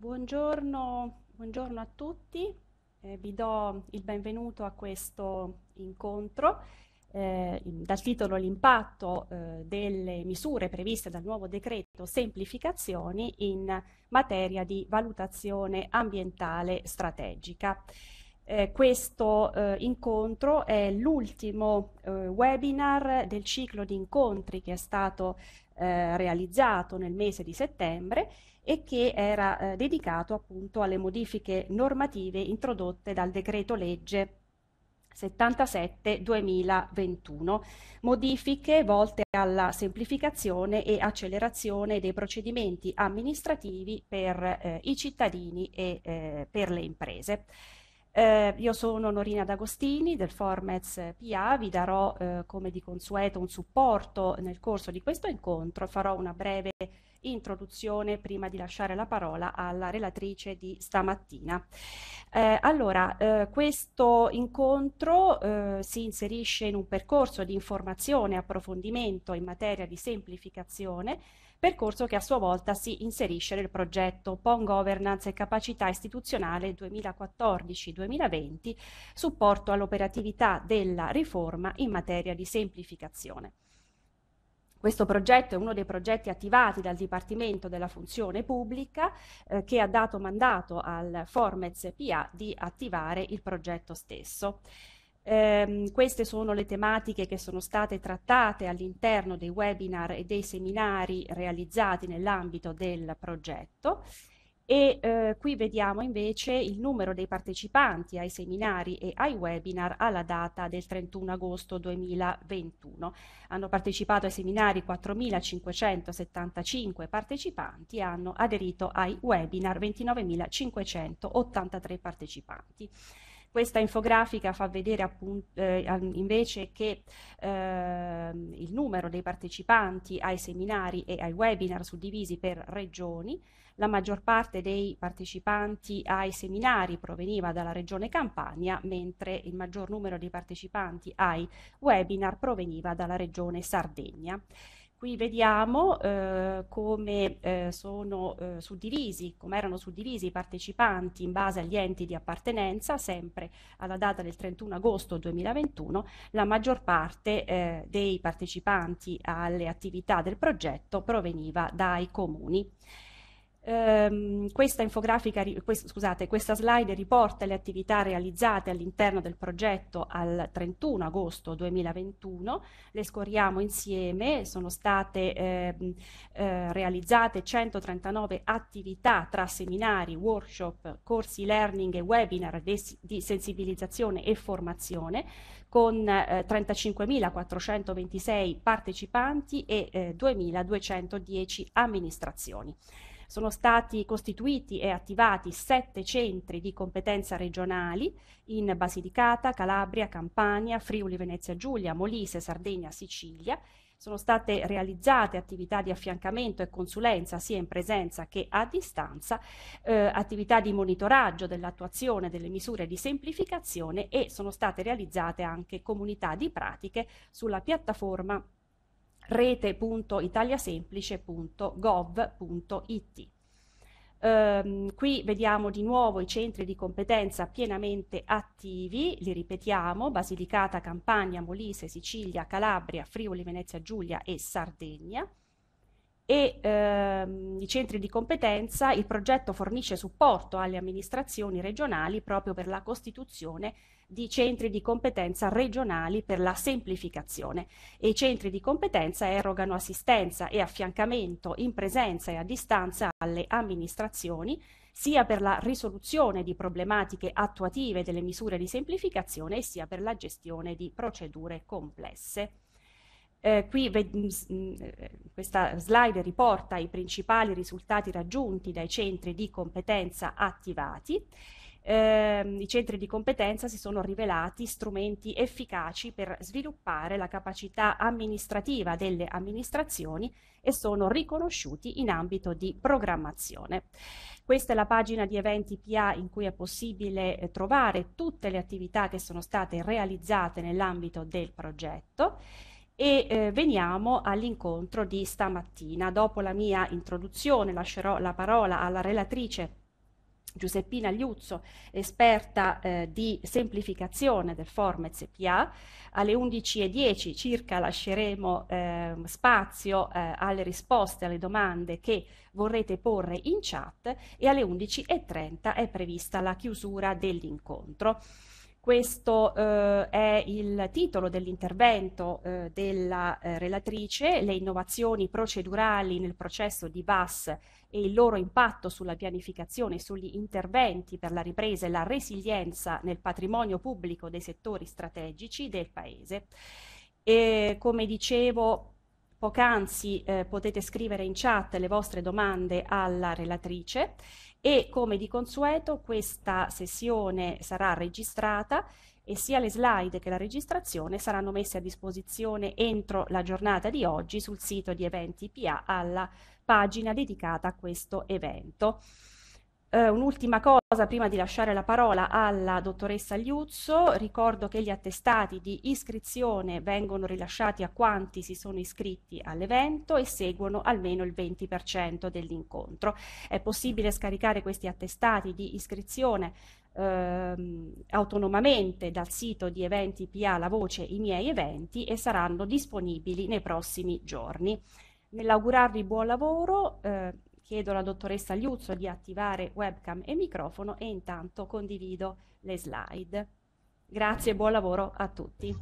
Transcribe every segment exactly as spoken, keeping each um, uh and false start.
Buongiorno, buongiorno a tutti, eh, vi do il benvenuto a questo incontro eh, dal titolo L'impatto eh, delle misure previste dal nuovo decreto semplificazioni in materia di valutazione ambientale strategica. Eh, questo eh, incontro è l'ultimo eh, webinar del ciclo di incontri che è stato eh, realizzato nel mese di settembre e che era eh, dedicato appunto alle modifiche normative introdotte dal decreto legge settantasette duemilaventuno, modifiche volte alla semplificazione e accelerazione dei procedimenti amministrativi per eh, i cittadini e eh, per le imprese. Eh, io sono Norina D'Agostini del Formez P A, vi darò eh, come di consueto un supporto nel corso di questo incontro, farò una breve introduzione prima di lasciare la parola alla relatrice di stamattina. Eh, allora, eh, questo incontro eh, si inserisce in un percorso di informazione e approfondimento in materia di semplificazione, percorso che a sua volta si inserisce nel progetto P O N Governance e Capacità Istituzionale duemilaquattordici duemilaventi, supporto all'operatività della riforma in materia di semplificazione. Questo progetto è uno dei progetti attivati dal Dipartimento della Funzione Pubblica eh, che ha dato mandato al Formez P A di attivare il progetto stesso. Eh, queste sono le tematiche che sono state trattate all'interno dei webinar e dei seminari realizzati nell'ambito del progetto. E eh, qui vediamo invece il numero dei partecipanti ai seminari e ai webinar alla data del trentuno agosto duemilaventuno. Hanno partecipato ai seminari quattromilacinquecentosettantacinque partecipanti e hanno aderito ai webinar ventinovemilacinquecentottantatré partecipanti. Questa infografica fa vedere appunto, eh, invece che eh, il numero dei partecipanti ai seminari e ai webinar suddivisi per regioni. La maggior parte dei partecipanti ai seminari proveniva dalla regione Campania, mentre il maggior numero di partecipanti ai webinar proveniva dalla regione Sardegna. Qui vediamo eh, come eh, sono eh, suddivisi, come erano suddivisi i partecipanti in base agli enti di appartenenza, sempre alla data del trentuno agosto duemilaventuno. La maggior parte eh, dei partecipanti alle attività del progetto proveniva dai comuni. Um, questa infografica, quest, scusate, questa slide riporta le attività realizzate all'interno del progetto al trentuno agosto duemilaventuno, le scorriamo insieme. Sono state eh, eh, realizzate centotrentanove attività tra seminari, workshop, corsi learning e webinar di, di sensibilizzazione e formazione, con eh, trentacinquemilaquattrocentoventisei partecipanti e eh, duemiladuecentodieci amministrazioni. Sono stati costituiti e attivati sette centri di competenza regionali in Basilicata, Calabria, Campania, Friuli Venezia Giulia, Molise, Sardegna, Sicilia. Sono state realizzate attività di affiancamento e consulenza sia in presenza che a distanza, eh, attività di monitoraggio dell'attuazione delle misure di semplificazione e sono state realizzate anche comunità di pratiche sulla piattaforma rete punto italiasemplice punto gov punto it. Um, qui vediamo di nuovo i centri di competenza pienamente attivi, li ripetiamo: Basilicata, Campania, Molise, Sicilia, Calabria, Friuli Venezia Giulia e Sardegna. E ehm, i centri di competenza, il progetto fornisce supporto alle amministrazioni regionali proprio per la costituzione di centri di competenza regionali per la semplificazione, e i centri di competenza erogano assistenza e affiancamento in presenza e a distanza alle amministrazioni, sia per la risoluzione di problematiche attuative delle misure di semplificazione, sia per la gestione di procedure complesse. Eh, qui questa slide riporta i principali risultati raggiunti dai centri di competenza attivati. Eh, I centri di competenza si sono rivelati strumenti efficaci per sviluppare la capacità amministrativa delle amministrazioni e sono riconosciuti in ambito di programmazione. Questa è la pagina di eventi P A in cui è possibile eh, trovare tutte le attività che sono state realizzate nell'ambito del progetto. E eh, veniamo all'incontro di stamattina. Dopo la mia introduzione lascerò la parola alla relatrice Giuseppina Liuzzo, esperta eh, di semplificazione del Form S P A. Alle undici e dieci circa lasceremo eh, spazio eh, alle risposte alle domande che vorrete porre in chat, e alle undici e trenta è prevista la chiusura dell'incontro. Questo eh, è il titolo dell'intervento eh, della eh, relatrice: le innovazioni procedurali nel processo di V A S e il loro impatto sulla pianificazione e sugli interventi per la ripresa e la resilienza nel patrimonio pubblico dei settori strategici del Paese. E, come dicevo poc'anzi, eh, potete scrivere in chat le vostre domande alla relatrice, e come di consueto questa sessione sarà registrata e sia le slide che la registrazione saranno messe a disposizione entro la giornata di oggi sul sito di Eventi P A alla pagina dedicata a questo evento. Uh, un'ultima cosa prima di lasciare la parola alla dottoressa Liuzzo: ricordo che gli attestati di iscrizione vengono rilasciati a quanti si sono iscritti all'evento e seguono almeno il venti per cento dell'incontro. È possibile scaricare questi attestati di iscrizione ehm, autonomamente dal sito di Eventi P A, la voce I miei eventi, e saranno disponibili nei prossimi giorni. Nell'augurarvi buon lavoro, eh, chiedo alla dottoressa Liuzzo di attivare webcam e microfono, e intanto condivido le slide. Grazie e buon lavoro a tutti.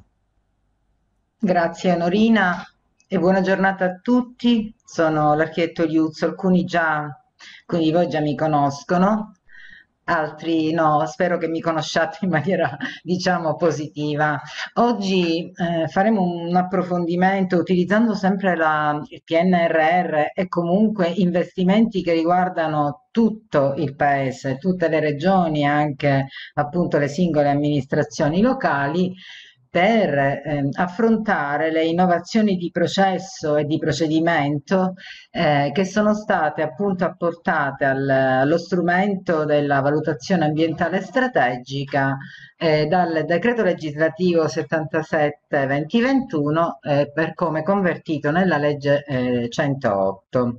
Grazie Norina e buona giornata a tutti. Sono l'architetto Liuzzo, alcuni già, alcuni di voi già mi conoscono, altri no, spero che mi conosciate in maniera, diciamo, positiva. Oggi eh, faremo un approfondimento utilizzando sempre la, il P N R R e comunque investimenti che riguardano tutto il Paese, tutte le regioni, anche appunto le singole amministrazioni locali, per eh, affrontare le innovazioni di processo e di procedimento eh, che sono state appunto apportate al, allo strumento della valutazione ambientale strategica eh, dal decreto legislativo settantasette duemilaventuno eh, per come convertito nella legge eh, centootto.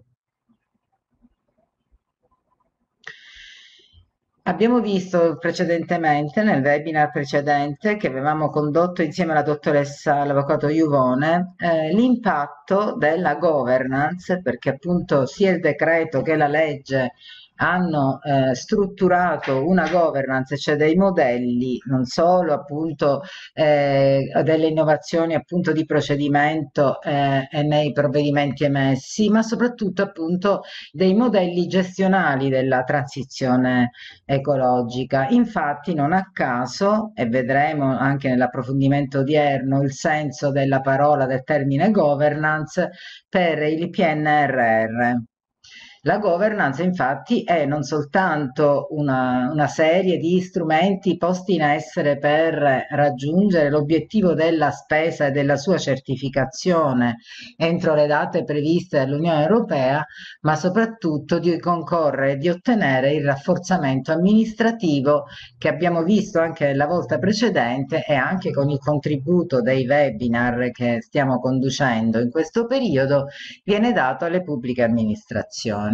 Abbiamo visto precedentemente, nel webinar precedente che avevamo condotto insieme alla dottoressa, l'avvocato Iuvone, eh, l'impatto della governance, perché appunto sia il decreto che la legge hanno eh, strutturato una governance, cioè dei modelli, non solo appunto eh, delle innovazioni appunto di procedimento eh, e nei provvedimenti emessi, ma soprattutto appunto dei modelli gestionali della transizione ecologica. Infatti non a caso, e vedremo anche nell'approfondimento odierno il senso della parola, del termine governance per il P N R R. La governance infatti è non soltanto una, una serie di strumenti posti in essere per raggiungere l'obiettivo della spesa e della sua certificazione entro le date previste dall'Unione Europea, ma soprattutto di concorrere e di ottenere il rafforzamento amministrativo che abbiamo visto anche la volta precedente, e anche con il contributo dei webinar che stiamo conducendo in questo periodo viene dato alle pubbliche amministrazioni.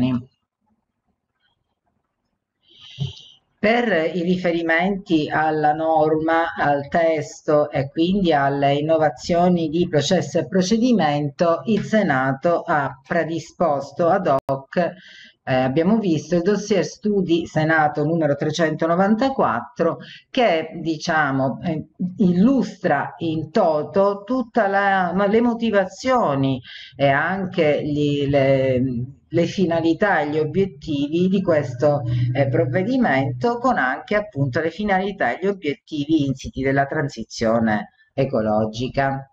Per i riferimenti alla norma, al testo e quindi alle innovazioni di processo e procedimento, il Senato ha predisposto ad hoc, eh, abbiamo visto, il dossier studi Senato numero trecentonovantaquattro, che diciamo eh, illustra in toto tutte le motivazioni e anche gli, le, le finalità e gli obiettivi di questo eh, provvedimento, con anche appunto le finalità e gli obiettivi insiti della transizione ecologica.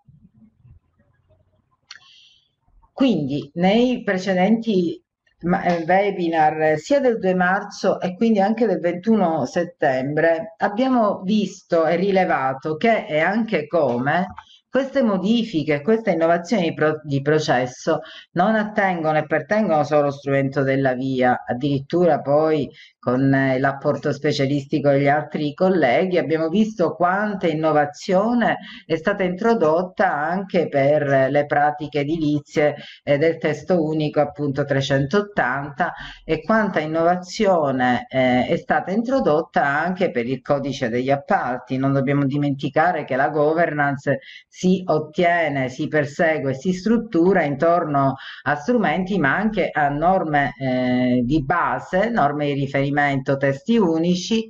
Quindi nei precedenti webinar sia del due marzo e quindi anche del ventuno settembre abbiamo visto e rilevato che e anche come Queste modifiche, queste innovazioni di, pro- di processo non attengono e pertengono solo allo strumento della via, addirittura poi con eh, l'apporto specialistico degli altri colleghi abbiamo visto quanta innovazione è stata introdotta anche per le pratiche edilizie eh, del testo unico appunto trecentottanta e quanta innovazione eh, è stata introdotta anche per il codice degli appalti. Non dobbiamo dimenticare che la governance si ottiene, si persegue, si struttura intorno a strumenti ma anche a norme eh, di base, norme di riferimento, testi unici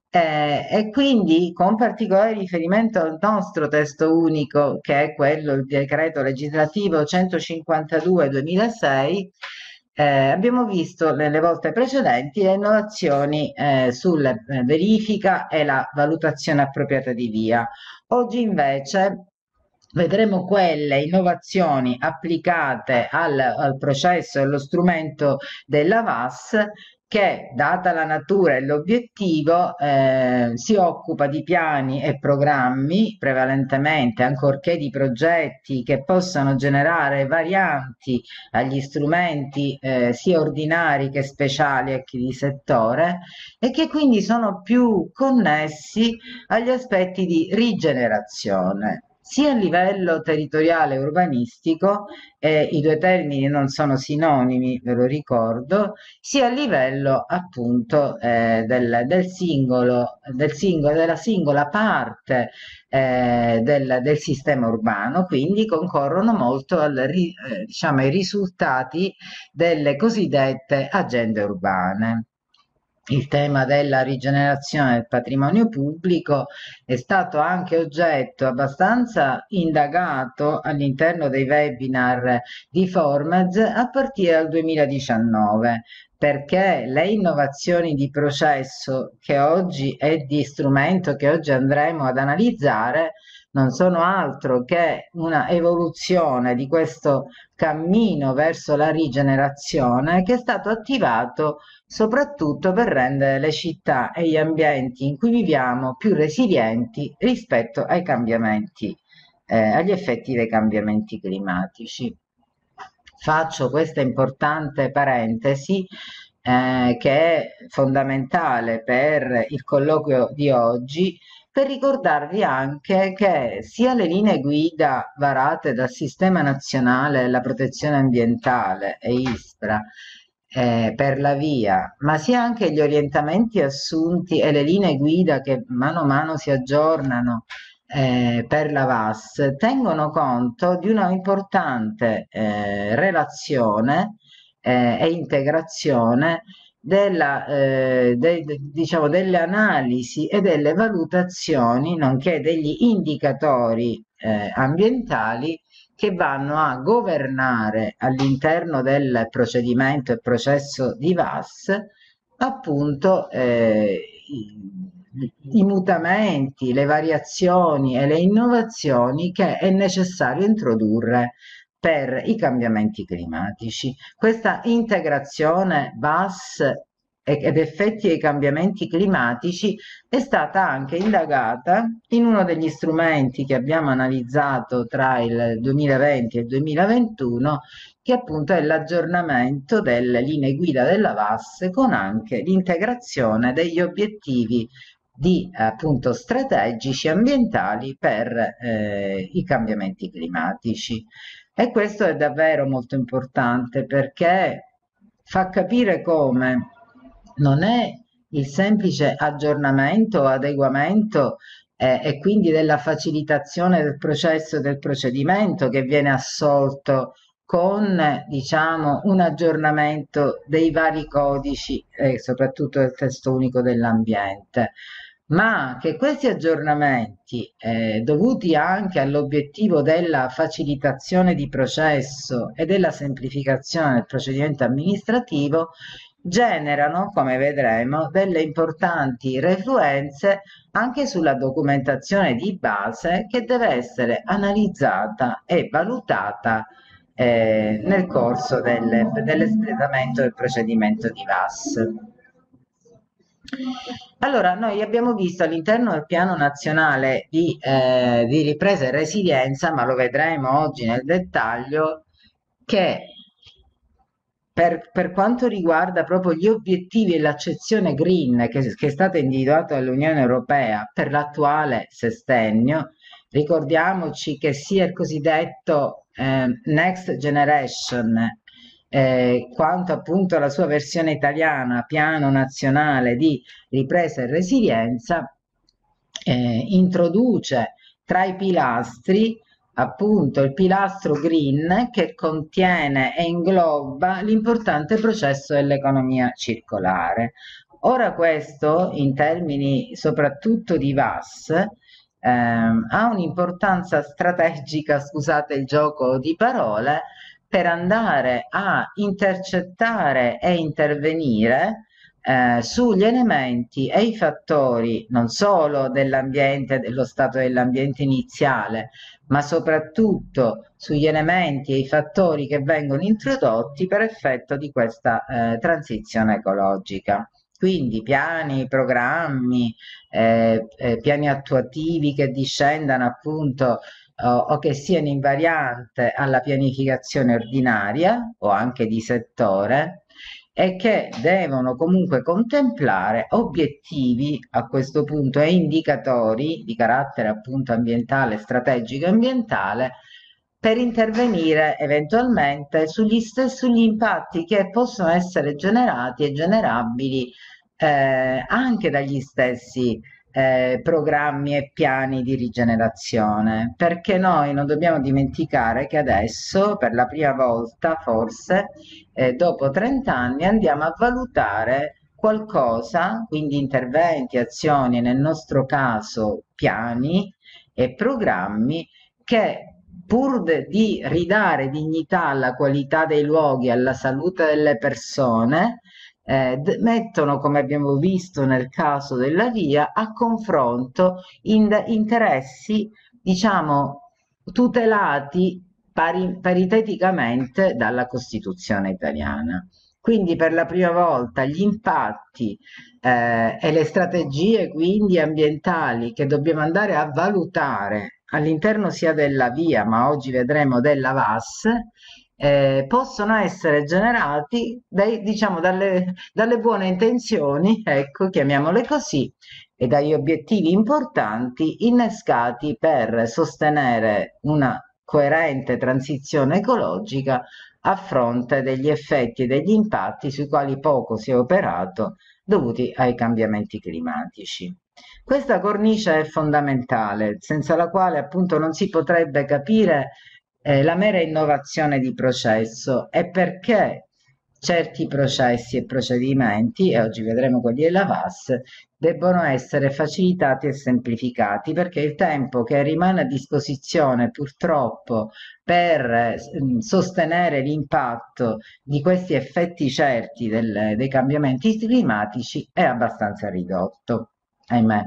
eh, e quindi con particolare riferimento al nostro testo unico che è quello, il decreto legislativo centocinquantadue duemilasei, eh, abbiamo visto nelle volte precedenti le innovazioni eh, sulla verifica e la valutazione appropriata di via. Oggi invece vedremo quelle innovazioni applicate al, al processo e allo strumento della V A S che, data la natura e l'obiettivo, eh, si occupa di piani e programmi prevalentemente, ancorché di progetti che possano generare varianti agli strumenti eh, sia ordinari che speciali e che di settore e che quindi sono più connessi agli aspetti di rigenerazione sia a livello territoriale e urbanistico, eh, i due termini non sono sinonimi, ve lo ricordo, sia a livello appunto eh, del, del singolo, del singolo, della singola parte eh, del, del sistema urbano, quindi concorrono molto al, ri- eh, diciamo, ai risultati delle cosiddette agende urbane. Il tema della rigenerazione del patrimonio pubblico è stato anche oggetto abbastanza indagato all'interno dei webinar di Formez a partire dal duemiladiciannove, perché le innovazioni di processo che oggi è di strumento che oggi andremo ad analizzare non sono altro che una evoluzione di questo cammino verso la rigenerazione che è stato attivato soprattutto per rendere le città e gli ambienti in cui viviamo più resilienti rispetto ai cambiamenti, eh, agli effetti dei cambiamenti climatici. Faccio questa importante parentesi eh, che è fondamentale per il colloquio di oggi per ricordarvi anche che sia le linee guida varate dal Sistema Nazionale della Protezione Ambientale e ISPRA eh, per la via, ma sia anche gli orientamenti assunti e le linee guida che mano a mano si aggiornano eh, per la V A S, tengono conto di una importante eh, relazione eh, e integrazione della, eh, de, de, diciamo, delle analisi e delle valutazioni, nonché degli indicatori eh, ambientali che vanno a governare all'interno del procedimento e processo di V A S appunto eh, i, i mutamenti, le variazioni e le innovazioni che è necessario introdurre per i cambiamenti climatici. Questa integrazione V A S ed effetti dei cambiamenti climatici è stata anche indagata in uno degli strumenti che abbiamo analizzato tra il duemilaventi e il duemilaventuno, che appunto è l'aggiornamento delle linee guida della V A S con anche l'integrazione degli obiettivi di appunto strategici ambientali per eh, i cambiamenti climatici. E questo è davvero molto importante perché fa capire come non è il semplice aggiornamento o adeguamento eh, e quindi della facilitazione del processo e del procedimento che viene assolto con diciamo un aggiornamento dei vari codici e soprattutto del testo unico dell'ambiente, ma che questi aggiornamenti, eh, dovuti anche all'obiettivo della facilitazione di processo e della semplificazione del procedimento amministrativo, generano, come vedremo, delle importanti refluenze anche sulla documentazione di base che deve essere analizzata e valutata eh, nel corso del, dell'espletamento del procedimento di V A S. Allora, noi abbiamo visto all'interno del Piano Nazionale di, eh, di Ripresa e Resilienza, ma lo vedremo oggi nel dettaglio, che per, per quanto riguarda proprio gli obiettivi e l'accezione green che, che è stata individuata dall'Unione Europea per l'attuale sestennio, ricordiamoci che sia il cosiddetto eh, Next Generation, eh, quanto appunto la sua versione italiana, Piano Nazionale di Ripresa e Resilienza, eh, introduce tra i pilastri appunto il pilastro green che contiene e ingloba l'importante processo dell'economia circolare. Ora questo, in termini soprattutto di V A S, ehm, ha un'importanza strategica, scusate il gioco di parole, per andare a intercettare e intervenire eh, sugli elementi e i fattori non solo dell'ambiente, dello stato dell'ambiente iniziale, ma soprattutto sugli elementi e i fattori che vengono introdotti per effetto di questa eh, transizione ecologica. Quindi piani, programmi, eh, eh, piani attuativi che discendano appunto o, o che siano invariante alla pianificazione ordinaria o anche di settore e che devono comunque contemplare obiettivi a questo punto e indicatori di carattere appunto ambientale, strategico e ambientale per intervenire eventualmente sugli stessi sugli impatti che possono essere generati e generabili eh, anche dagli stessi eh, programmi e piani di rigenerazione, perché noi non dobbiamo dimenticare che adesso, per la prima volta forse, eh, dopo trenta anni, andiamo a valutare qualcosa, quindi interventi, azioni, nel nostro caso piani e programmi che pur di ridare dignità alla qualità dei luoghi, alla salute delle persone, eh, mettono, come abbiamo visto nel caso della via, a confronto in interessi, diciamo, tutelati pari, pariteticamente dalla Costituzione italiana. Quindi per la prima volta gli impatti eh, e le strategie quindi ambientali che dobbiamo andare a valutare all'interno sia della via, ma oggi vedremo della V A S, eh, possono essere generati dai, diciamo, dalle, dalle buone intenzioni, ecco, chiamiamole così, e dagli obiettivi importanti innescati per sostenere una coerente transizione ecologica a fronte degli effetti e degli impatti sui quali poco si è operato dovuti ai cambiamenti climatici. Questa cornice è fondamentale, senza la quale appunto non si potrebbe capire eh, la mera innovazione di processo e perché certi processi e procedimenti, e oggi vedremo quelli della V A S, debbono essere facilitati e semplificati perché il tempo che rimane a disposizione purtroppo per eh, sostenere l'impatto di questi effetti certi del, dei cambiamenti climatici è abbastanza ridotto, ahimè.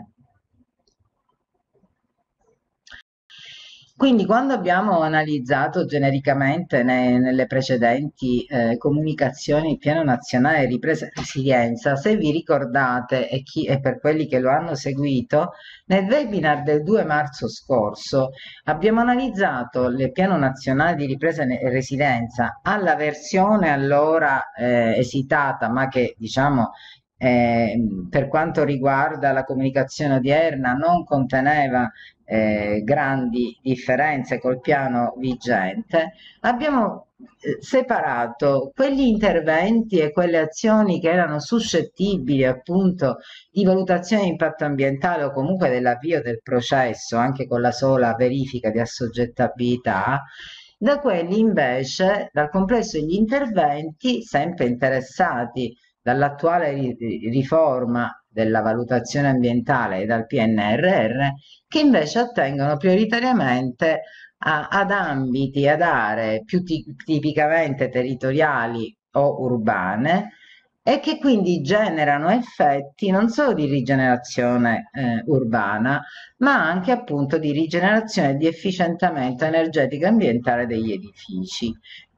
Quindi quando abbiamo analizzato genericamente ne- nelle precedenti eh, comunicazioni il Piano Nazionale di Ripresa e Resilienza, se vi ricordate e, chi, e per quelli che lo hanno seguito, nel webinar del due marzo scorso abbiamo analizzato il Piano Nazionale di Ripresa e Resilienza alla versione allora eh, esitata, ma che diciamo eh, per quanto riguarda la comunicazione odierna non conteneva eh, grandi differenze col piano vigente, abbiamo eh, separato quegli interventi e quelle azioni che erano suscettibili appunto di valutazione di impatto ambientale o comunque dell'avvio del processo, anche con la sola verifica di assoggettabilità, da quelli invece, dal complesso degli interventi sempre interessati dall'attuale riforma della valutazione ambientale e dal P N R R, che invece attengono prioritariamente a, ad ambiti, ad aree più tipicamente territoriali o urbane e che quindi generano effetti non solo di rigenerazione eh, urbana, ma anche appunto di rigenerazione e di efficientamento energetico e ambientale degli edifici.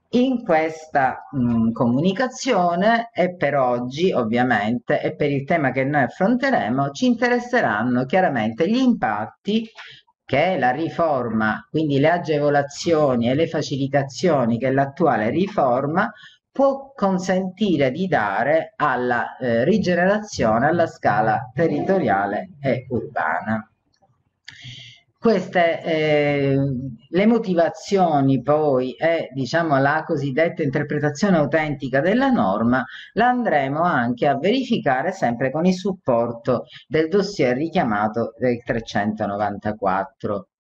In questa mh, comunicazione e per oggi ovviamente e per il tema che noi affronteremo ci interesseranno chiaramente gli impatti che la riforma, quindi le agevolazioni e le facilitazioni che l'attuale riforma può consentire di dare alla eh, rigenerazione alla scala territoriale e urbana. Queste eh, le motivazioni poi e diciamo la cosiddetta interpretazione autentica della norma la andremo anche a verificare sempre con il supporto del dossier richiamato del trecentonovantaquattro.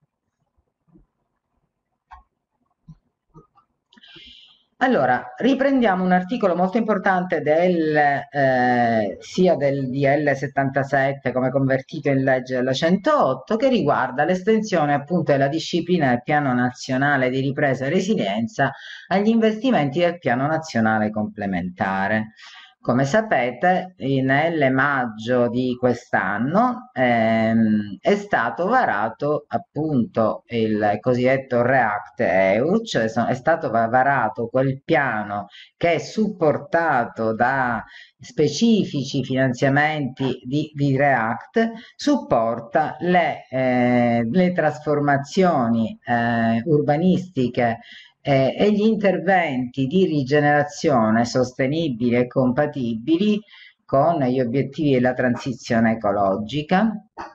Allora, riprendiamo un articolo molto importante del, eh, sia del D L settantasette come convertito in legge della centootto che riguarda l'estensione appunto della disciplina del Piano Nazionale di Ripresa e Resilienza agli investimenti del Piano Nazionale Complementare. Come sapete, nel maggio di quest'anno ehm, è stato varato appunto il cosiddetto React E U, cioè è stato varato quel piano che è supportato da specifici finanziamenti di, di React, supporta le, eh, le trasformazioni eh, urbanistiche eh, e gli interventi di rigenerazione sostenibili e compatibili con gli obiettivi della transizione ecologica.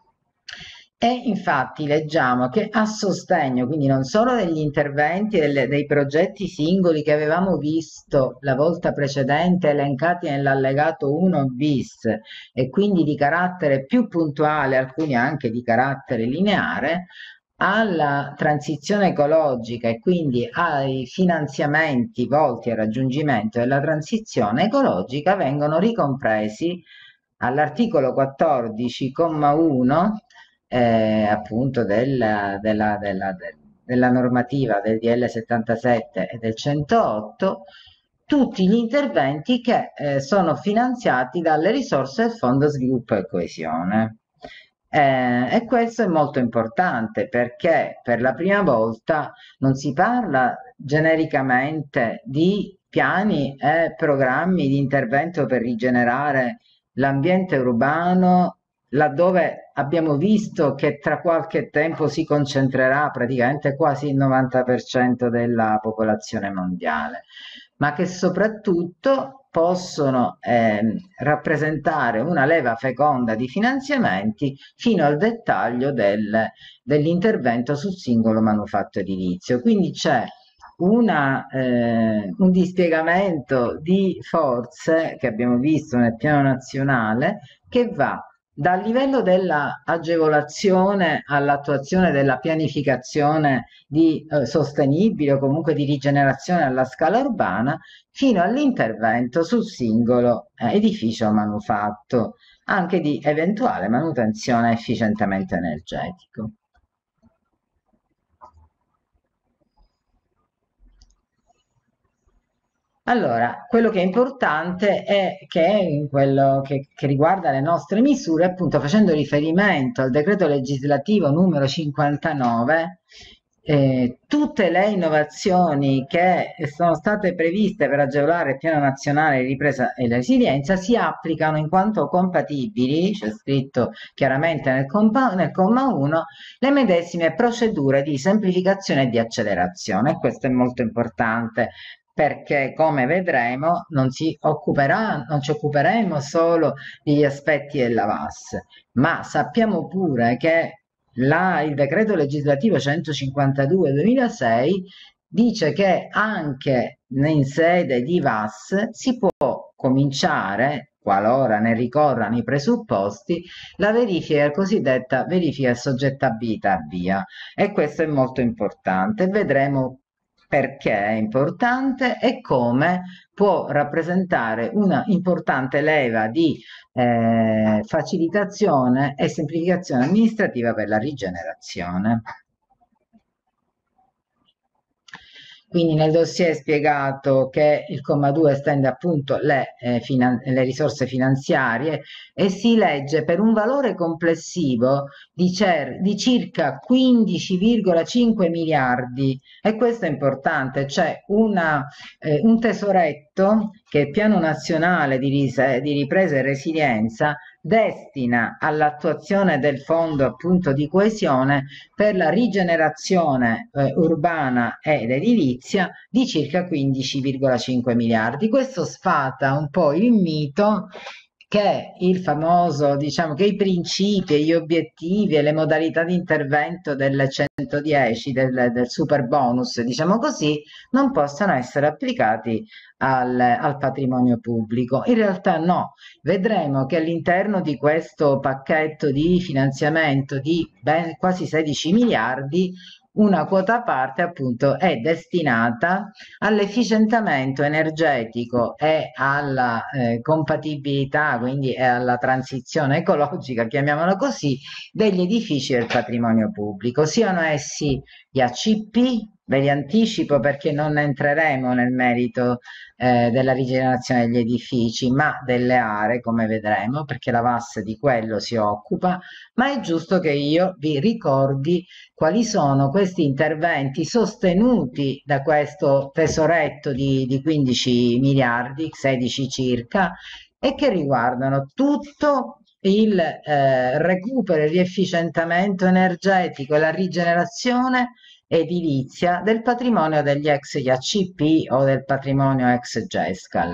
E infatti leggiamo che a sostegno, quindi non solo degli interventi delle, dei progetti singoli che avevamo visto la volta precedente elencati nell'allegato uno bis e quindi di carattere più puntuale, alcuni anche di carattere lineare, alla transizione ecologica e quindi ai finanziamenti volti al raggiungimento della transizione ecologica vengono ricompresi all'articolo quattordici comma uno eh, appunto della, della, della, della normativa del D L settantasette e del centootto tutti gli interventi che eh, sono finanziati dalle risorse del Fondo Sviluppo e Coesione. Eh, e questo è molto importante perché per la prima volta non si parla genericamente di piani e programmi di intervento per rigenerare l'ambiente urbano, laddove abbiamo visto che tra qualche tempo si concentrerà praticamente quasi il novanta per cento della popolazione mondiale, ma che soprattutto possono eh, rappresentare una leva feconda di finanziamenti fino al dettaglio del, dell'intervento sul singolo manufatto edilizio. Quindi c'è una, eh, un dispiegamento di forze che abbiamo visto nel piano nazionale che va dal livello dell'agevolazione all'attuazione della pianificazione di, eh, sostenibile o comunque di rigenerazione alla scala urbana fino all'intervento sul singolo eh, edificio manufatto, anche di eventuale manutenzione e efficientamento energetico. Allora, quello che è importante è che in quello che, che riguarda le nostre misure, appunto facendo riferimento al decreto legislativo numero cinquantanove, eh, tutte le innovazioni che sono state previste per agevolare il Piano Nazionale di Ripresa e Resilienza si applicano in quanto compatibili, c'è scritto chiaramente nel, compa, nel comma uno, le medesime procedure di semplificazione e di accelerazione. E questo è molto importante perché come vedremo non, si occuperà, non ci occuperemo solo degli aspetti della V A S, ma sappiamo pure che la, il decreto legislativo centocinquantadue duemilasei dice che anche in sede di V A S si può cominciare, qualora ne ricorrano i presupposti, la verifica, la cosiddetta verifica soggettabilità a via. E questo è molto importante. Vedremo perché è importante e come può rappresentare una importante leva di eh, facilitazione e semplificazione amministrativa per la rigenerazione. Quindi nel dossier è spiegato che il comma due estende appunto le, eh, finan- le risorse finanziarie e si legge per un valore complessivo di, cer- di circa quindici virgola cinque miliardi, e questo è importante, cioè una, eh, un tesoretto che il Piano Nazionale di, Rise- di Ripresa e Resilienza destina all'attuazione del fondo appunto di coesione per la rigenerazione eh, urbana ed edilizia di circa quindici virgola cinque miliardi. Questo sfata un po' il mito che il famoso, diciamo, che i principi e gli obiettivi e le modalità di intervento del centodieci, del, del super bonus, diciamo così, non possano essere applicati al, al patrimonio pubblico. In realtà no, vedremo che all'interno di questo pacchetto di finanziamento di ben quasi sedici miliardi, una quota parte appunto è destinata all'efficientamento energetico e alla eh, compatibilità, quindi e alla transizione ecologica, chiamiamola così, degli edifici del patrimonio pubblico, siano essi gli A C P, ve li anticipo perché non entreremo nel merito eh, della rigenerazione degli edifici, ma delle aree, come vedremo, perché la V A S di quello si occupa, ma è giusto che io vi ricordi quali sono questi interventi sostenuti da questo tesoretto di, di quindici miliardi, sedici circa, e che riguardano tutto il eh, recupero e il riefficientamento energetico e la rigenerazione edilizia del patrimonio degli ex I A C P o del patrimonio ex GESCAL,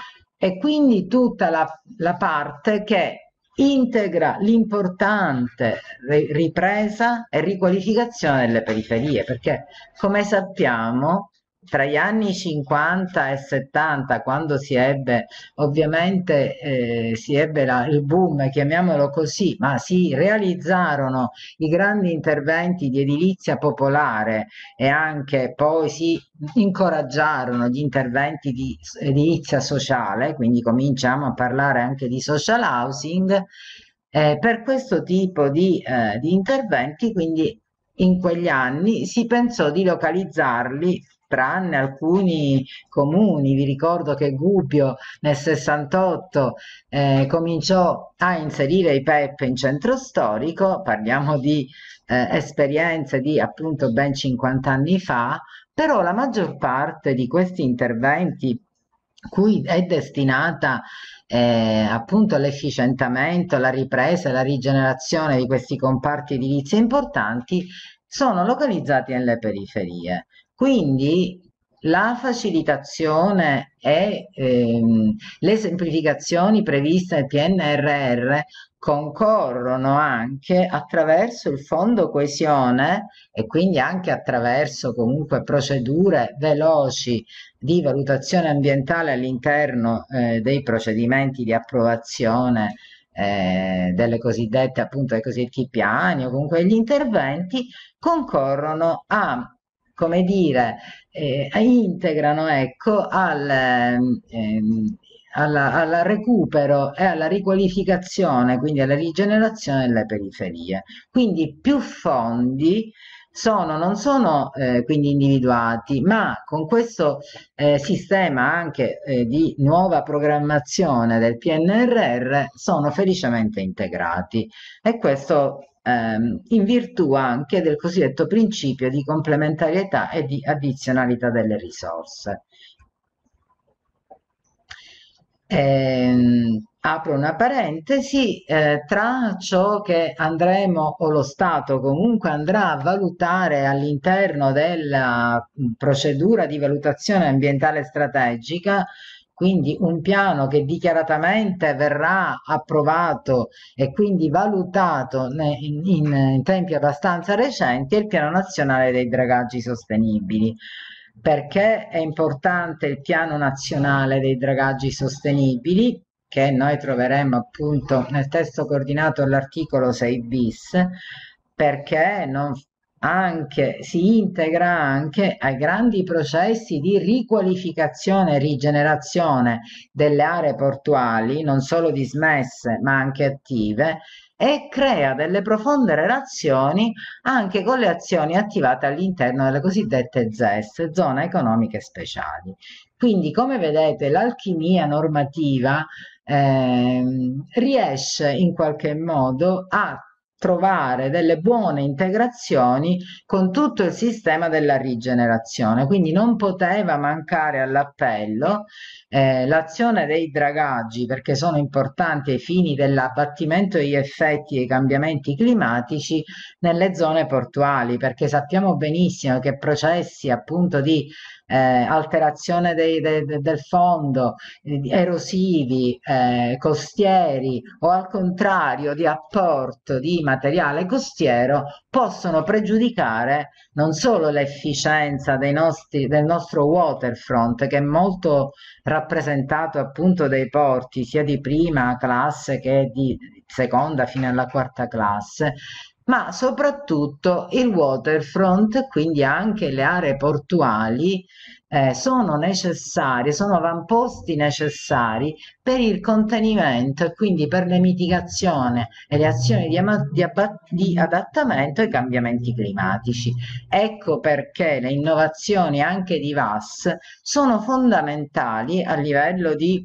e quindi tutta la, la parte che integra l'importante ripresa e riqualificazione delle periferie, perché come sappiamo tra gli anni cinquanta e settanta, quando si ebbe ovviamente eh, si ebbe la, il boom, chiamiamolo così, ma si realizzarono i grandi interventi di edilizia popolare e anche poi si incoraggiarono gli interventi di edilizia sociale, quindi cominciamo a parlare anche di social housing. Eh, per questo tipo di, eh, di interventi, quindi in quegli anni si pensò di localizzarli, tranne alcuni comuni. Vi ricordo che Gubbio nel sessantotto eh, cominciò a inserire i P E P in centro storico, parliamo di eh, esperienze di appunto ben cinquanta anni fa, però la maggior parte di questi interventi cui è destinata eh, appunto all'efficientamento, alla ripresa e alla rigenerazione di questi comparti edilizi importanti sono localizzati nelle periferie. Quindi la facilitazione e ehm, le semplificazioni previste nel P N R R concorrono anche attraverso il fondo coesione e quindi anche attraverso comunque procedure veloci di valutazione ambientale all'interno eh, dei procedimenti di approvazione eh, delle cosiddette appunto dei cosiddetti piani o comunque gli interventi concorrono a, come dire, eh, integrano ecco al ehm, alla, al recupero e alla riqualificazione, quindi alla rigenerazione delle periferie. Quindi più fondi sono, non sono eh, quindi individuati, ma con questo eh, sistema anche eh, di nuova programmazione del P N R R sono felicemente integrati, e questo ehm, in virtù anche del cosiddetto principio di complementarietà e di addizionalità delle risorse. Ehm, apro una parentesi, eh, tra ciò che andremo o lo Stato comunque andrà a valutare all'interno della mh, procedura di valutazione ambientale strategica, quindi un piano che dichiaratamente verrà approvato e quindi valutato ne- in, in- in tempi abbastanza recenti, è il Piano Nazionale dei Dragaggi Sostenibili. Perché è importante il Piano Nazionale dei Dragaggi Sostenibili, che noi troveremo appunto nel testo coordinato all'articolo sei bis, perché non anche, si integra anche ai grandi processi di riqualificazione e rigenerazione delle aree portuali, non solo dismesse ma anche attive, e crea delle profonde relazioni anche con le azioni attivate all'interno delle cosiddette Z E S, zone economiche speciali. Quindi, come vedete, l'alchimia normativa ehm, riesce in qualche modo a trovare delle buone integrazioni con tutto il sistema della rigenerazione, quindi non poteva mancare all'appello eh, l'azione dei dragaggi, perché sono importanti ai fini dell'abbattimento degli effetti dei cambiamenti climatici nelle zone portuali, perché sappiamo benissimo che processi appunto di eh, alterazione dei, de, de, del fondo, eh, erosivi, eh, costieri o al contrario di apporto di materiale costiero possono pregiudicare non solo l'efficienza dei nostri, del nostro waterfront, che è molto rappresentato appunto dai porti sia di prima classe che di seconda fino alla quarta classe, ma soprattutto il waterfront, quindi anche le aree portuali, eh, sono necessarie, sono avamposti necessari per il contenimento e quindi per la mitigazione e le azioni di, di, di adattamento ai cambiamenti climatici. Ecco perché le innovazioni anche di V A S sono fondamentali a livello di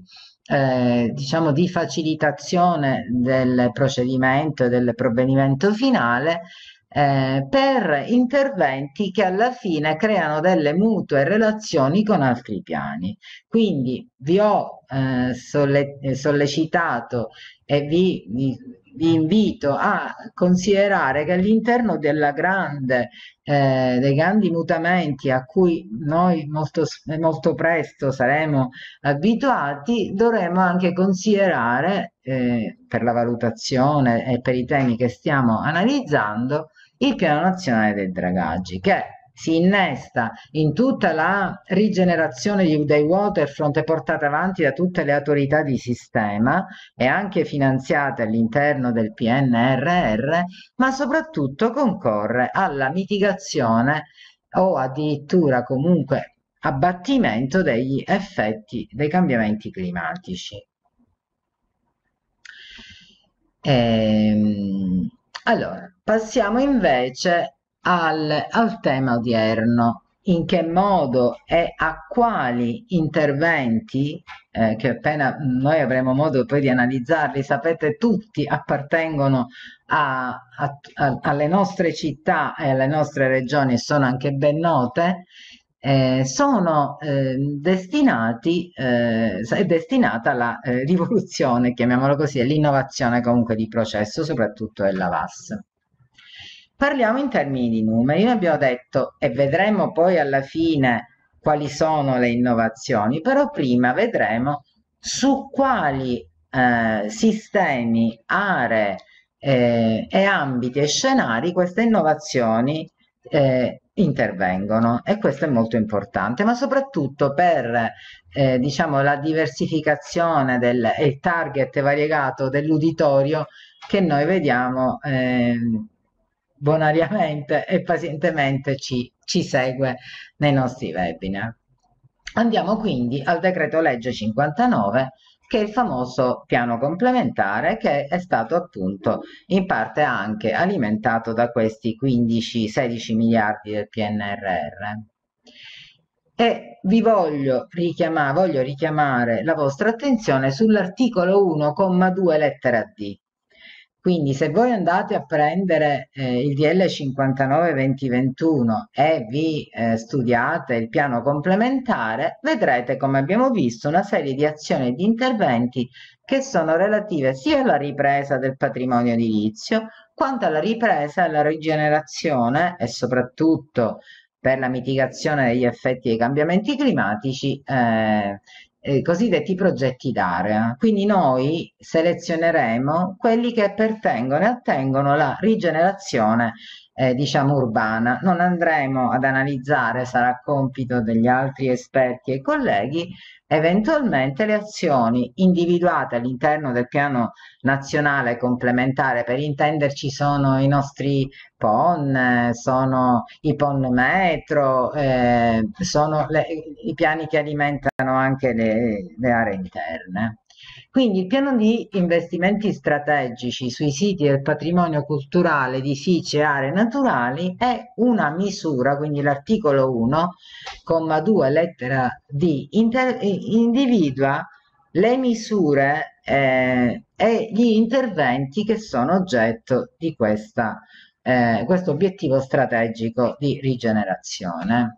eh, diciamo di facilitazione del procedimento e del provvedimento finale eh, per interventi che alla fine creano delle mutue relazioni con altri piani. Quindi vi ho eh, solle sollecitato e vi, vi, vi invito a considerare che all'interno della grande eh, dei grandi mutamenti a cui noi molto, molto presto saremo abituati, dovremo anche considerare eh, per la valutazione e per i temi che stiamo analizzando il Piano Nazionale dei Dragaggi, che si innesta in tutta la rigenerazione di, dei waterfront portata avanti da tutte le autorità di sistema e anche finanziate all'interno del P N R R, ma soprattutto concorre alla mitigazione o addirittura comunque abbattimento degli effetti dei cambiamenti climatici. Ehm, allora, passiamo invece al, al tema odierno. In che modo e a quali interventi, eh, che appena noi avremo modo poi di analizzarli, sapete tutti, appartengono a, a, a, alle nostre città e alle nostre regioni, sono anche ben note, eh, sono eh, destinati, eh, è destinata alla eh, rivoluzione, chiamiamolo così, e l'innovazione comunque di processo, soprattutto della V A S. Parliamo in termini di numeri, noi abbiamo detto, e vedremo poi alla fine quali sono le innovazioni, però prima vedremo su quali eh, sistemi, aree eh, e ambiti e scenari queste innovazioni eh, intervengono, e questo è molto importante, ma soprattutto per eh, diciamo la diversificazione del e il target variegato dell'uditorio che noi vediamo eh, bonariamente e pazientemente ci, ci segue nei nostri webinar. Andiamo quindi al decreto legge cinquantanove, che è il famoso piano complementare, che è stato appunto in parte anche alimentato da questi quindici sedici miliardi del P N R R. E vi voglio richiamare, voglio richiamare la vostra attenzione sull'articolo uno, comma due, lettera D. Quindi se voi andate a prendere eh, il D L cinquantanove venti ventuno e vi eh, studiate il piano complementare, vedrete, come abbiamo visto, una serie di azioni e di interventi che sono relative sia alla ripresa del patrimonio edilizio, quanto alla ripresa e alla rigenerazione e soprattutto per la mitigazione degli effetti dei cambiamenti climatici, eh, eh, cosiddetti progetti d'area. Quindi noi selezioneremo quelli che pertengono e attengono alla rigenerazione eh, diciamo urbana. Non andremo ad analizzare, sarà compito degli altri esperti e colleghi, eventualmente le azioni individuate all'interno del piano nazionale complementare. Per intenderci sono i nostri P O N, eh, sono i P O N metro, eh, sono le, i piani che alimentano anche le, le aree interne. Quindi il piano di investimenti strategici sui siti del patrimonio culturale, edifici e aree naturali è una misura, quindi l'articolo uno, comma due, lettera D, inter- individua le misure eh, e gli interventi che sono oggetto di questa, eh, questo obiettivo strategico di rigenerazione.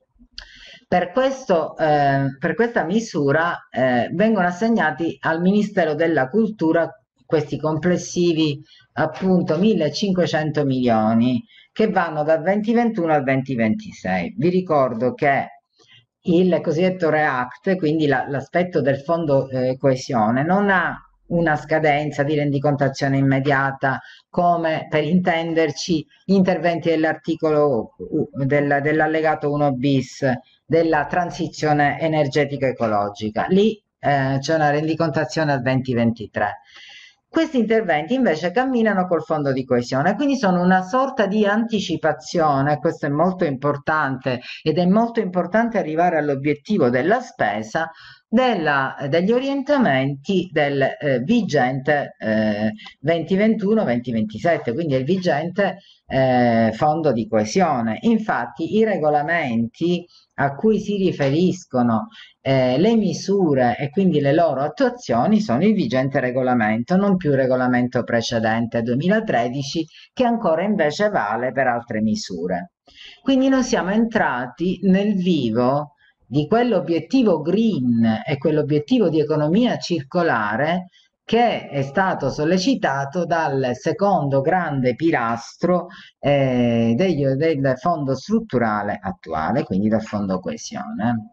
Per, questo, eh, per questa misura eh, vengono assegnati al Ministero della Cultura questi complessivi appunto millecinquecento milioni che vanno dal duemilaventuno al duemilaventisei. Vi ricordo che il cosiddetto REACT, quindi la, l'aspetto del fondo eh, coesione, non ha una scadenza di rendicontazione immediata come per intenderci gli interventi dell'articolo del, dell'allegato uno bis della transizione energetica ecologica. Lì eh, c'è una rendicontazione al duemilaventitré. Questi interventi invece camminano col fondo di coesione, quindi sono una sorta di anticipazione, questo è molto importante ed è molto importante arrivare all'obiettivo della spesa della, degli orientamenti del eh, vigente eh, duemilaventuno duemilaventisette, quindi il vigente eh, fondo di coesione. Infatti i regolamenti a cui si riferiscono eh, le misure e quindi le loro attuazioni sono il vigente regolamento, non più il regolamento precedente duemilatredici che ancora invece vale per altre misure. Quindi noi siamo entrati nel vivo di quell'obiettivo green e quell'obiettivo di economia circolare che è stato sollecitato dal secondo grande pilastro eh, degli, del fondo strutturale attuale, quindi dal fondo coesione.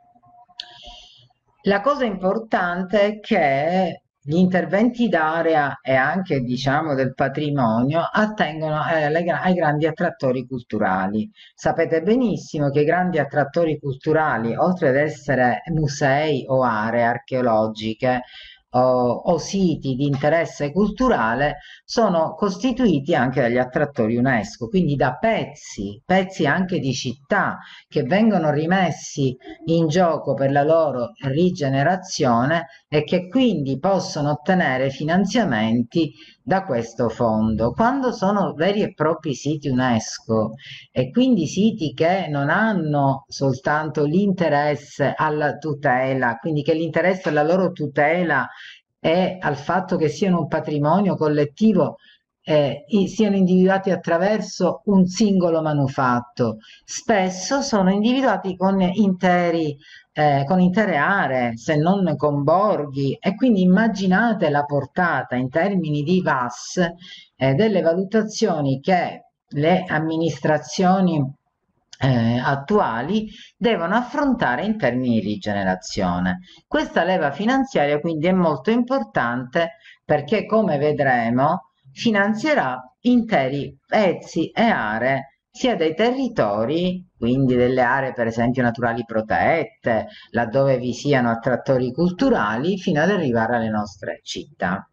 La cosa importante è che gli interventi d'area e anche diciamo del patrimonio attengono eh, alle, ai grandi attrattori culturali. Sapete benissimo che i grandi attrattori culturali, oltre ad essere musei o aree archeologiche, o, o siti di interesse culturale, sono costituiti anche dagli attrattori UNESCO, quindi da pezzi, pezzi anche di città che vengono rimessi in gioco per la loro rigenerazione e che quindi possono ottenere finanziamenti da questo fondo. Quando sono veri e propri siti UNESCO e quindi siti che non hanno soltanto l'interesse alla tutela, quindi che l'interesse alla loro tutela è al fatto che siano un patrimonio collettivo, eh, siano individuati attraverso un singolo manufatto, spesso sono individuati con interi eh, con intere aree, se non con borghi, e quindi immaginate la portata in termini di V A S eh, delle valutazioni che le amministrazioni eh, attuali devono affrontare in termini di rigenerazione. Questa leva finanziaria quindi è molto importante perché, come vedremo, finanzierà interi pezzi e aree sia dei territori, quindi delle aree per esempio naturali protette, laddove vi siano attrattori culturali, fino ad arrivare alle nostre città.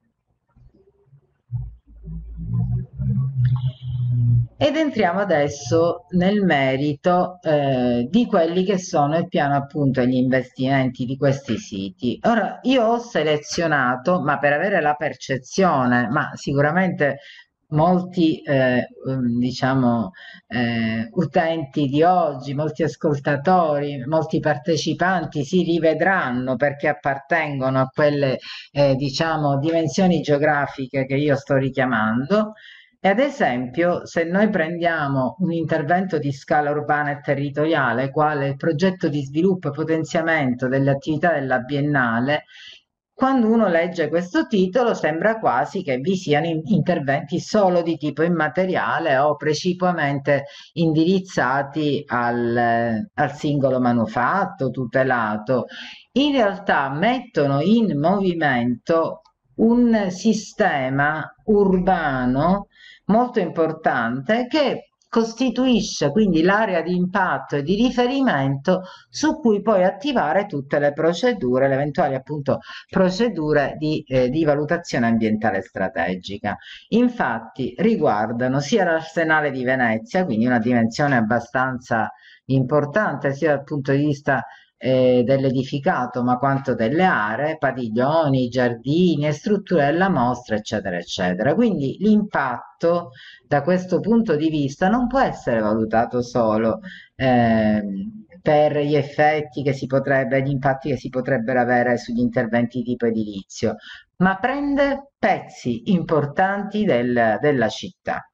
Ed entriamo adesso nel merito eh, di quelli che sono il piano appunto degli investimenti di questi siti. Ora, io ho selezionato, ma per avere la percezione, ma sicuramente molti eh, diciamo eh, utenti di oggi, molti ascoltatori, molti partecipanti si rivedranno perché appartengono a quelle eh, diciamo dimensioni geografiche che io sto richiamando. E ad esempio, se noi prendiamo un intervento di scala urbana e territoriale, quale il progetto di sviluppo e potenziamento delle attività della Biennale, quando uno legge questo titolo sembra quasi che vi siano interventi solo di tipo immateriale o precipuamente indirizzati al, al singolo manufatto tutelato. In realtà mettono in movimento un sistema urbano molto importante che costituisce quindi l'area di impatto e di riferimento su cui poi attivare tutte le procedure, le eventuali appunto procedure di, eh, di valutazione ambientale strategica. Infatti riguardano sia l'Arsenale di Venezia, quindi una dimensione abbastanza importante sia dal punto di vista eh, dell'edificato ma quanto delle aree, padiglioni, giardini e strutture della mostra, eccetera, eccetera. Quindi l'impatto da questo punto di vista non può essere valutato solo eh, per gli effetti che si potrebbe, gli impatti che si potrebbero avere sugli interventi di tipo edilizio, ma prende pezzi importanti del, della città.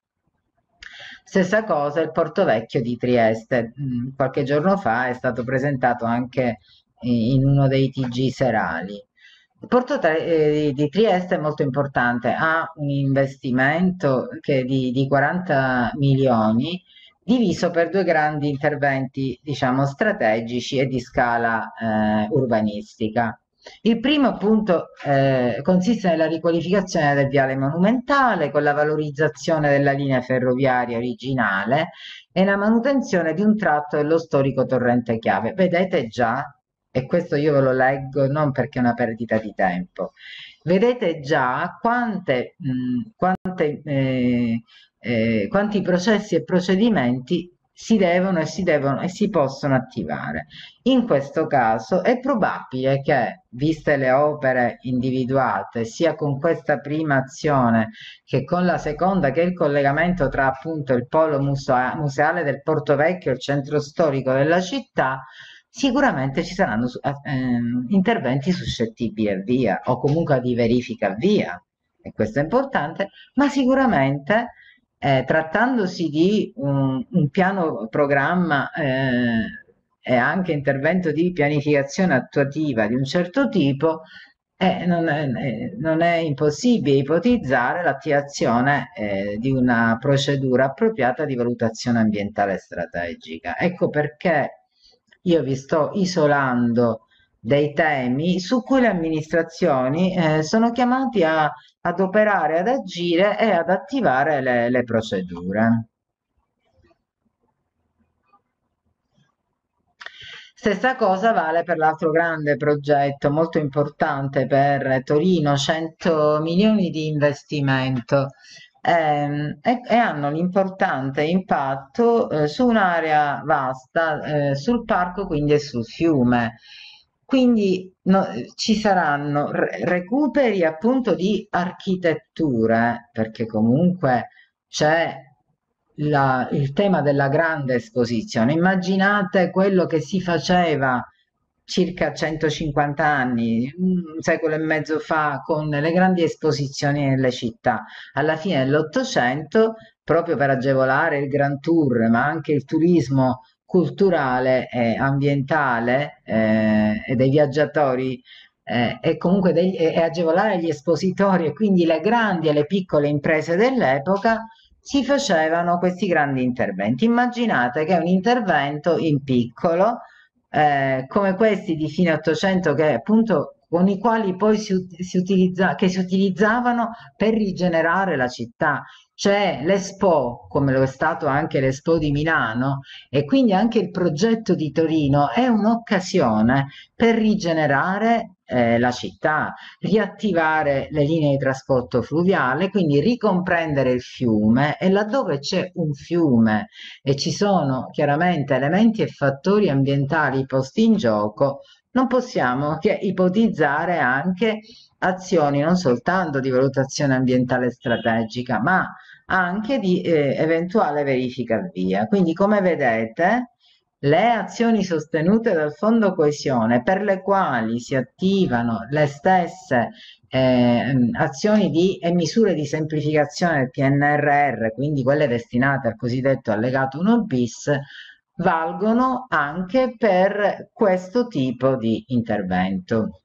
Stessa cosa il Porto Vecchio di Trieste. Mm, qualche giorno fa è stato presentato anche in uno dei T G serali. Il Porto eh, di Trieste è molto importante, ha un investimento che di, di quaranta milioni diviso per due grandi interventi, diciamo, strategici e di scala eh, urbanistica. Il primo appunto eh, consiste nella riqualificazione del viale monumentale con la valorizzazione della linea ferroviaria originale e la manutenzione di un tratto dello storico torrente Chiave. Vedete già, e questo io ve lo leggo non perché è una perdita di tempo, vedete già quante, mh, quante, eh, eh, quanti processi e procedimenti si devono e si devono e si possono attivare. In questo caso è probabile che, viste le opere individuate, sia con questa prima azione che con la seconda, che è il collegamento tra appunto il polo museo museale del Porto Vecchio e il centro storico della città, sicuramente ci saranno ehm, interventi suscettibili a via o comunque di verifica a via, e questo è importante, ma sicuramente eh, trattandosi di un, un piano programma eh, e anche intervento di pianificazione attuativa di un certo tipo, eh, non, è, eh, non è impossibile ipotizzare l'attivazione eh, di una procedura appropriata di valutazione ambientale strategica. Ecco perché io vi sto isolando dei temi su cui le amministrazioni eh, sono chiamati a, ad operare, ad agire e ad attivare le, le procedure. Stessa cosa vale per l'altro grande progetto molto importante per Torino, cento milioni di investimento ehm, e, e hanno un importante impatto eh, su un'area vasta, eh, sul parco quindi e sul fiume. Quindi no, ci saranno re- recuperi appunto di architetture, perché comunque c'è la- il tema della grande esposizione. Immaginate quello che si faceva circa centocinquanta anni, un secolo e mezzo fa, con le grandi esposizioni nelle città. Alla fine dell'Ottocento, proprio per agevolare il Grand Tour, ma anche il turismo culturale e ambientale eh, e dei viaggiatori eh, e comunque degli, e agevolare gli espositori e quindi le grandi e le piccole imprese dell'epoca, si facevano questi grandi interventi. Immaginate che un intervento in piccolo, eh, come questi di fine Ottocento, che appunto con i quali poi si, si utilizza, che si utilizzavano per rigenerare la città. C'è l'Expo, come lo è stato anche l'Expo di Milano, e quindi anche il progetto di Torino è un'occasione per rigenerare eh, la città, riattivare le linee di trasporto fluviale, quindi ricomprendere il fiume, e laddove c'è un fiume e ci sono chiaramente elementi e fattori ambientali posti in gioco, non possiamo che ipotizzare anche azioni non soltanto di valutazione ambientale strategica, ma anche di eh, eventuale verifica a via. Quindi, come vedete, le azioni sostenute dal Fondo Coesione, per le quali si attivano le stesse eh, azioni di, e misure di semplificazione del P N R R, quindi quelle destinate al cosiddetto allegato uno bis, valgono anche per questo tipo di intervento.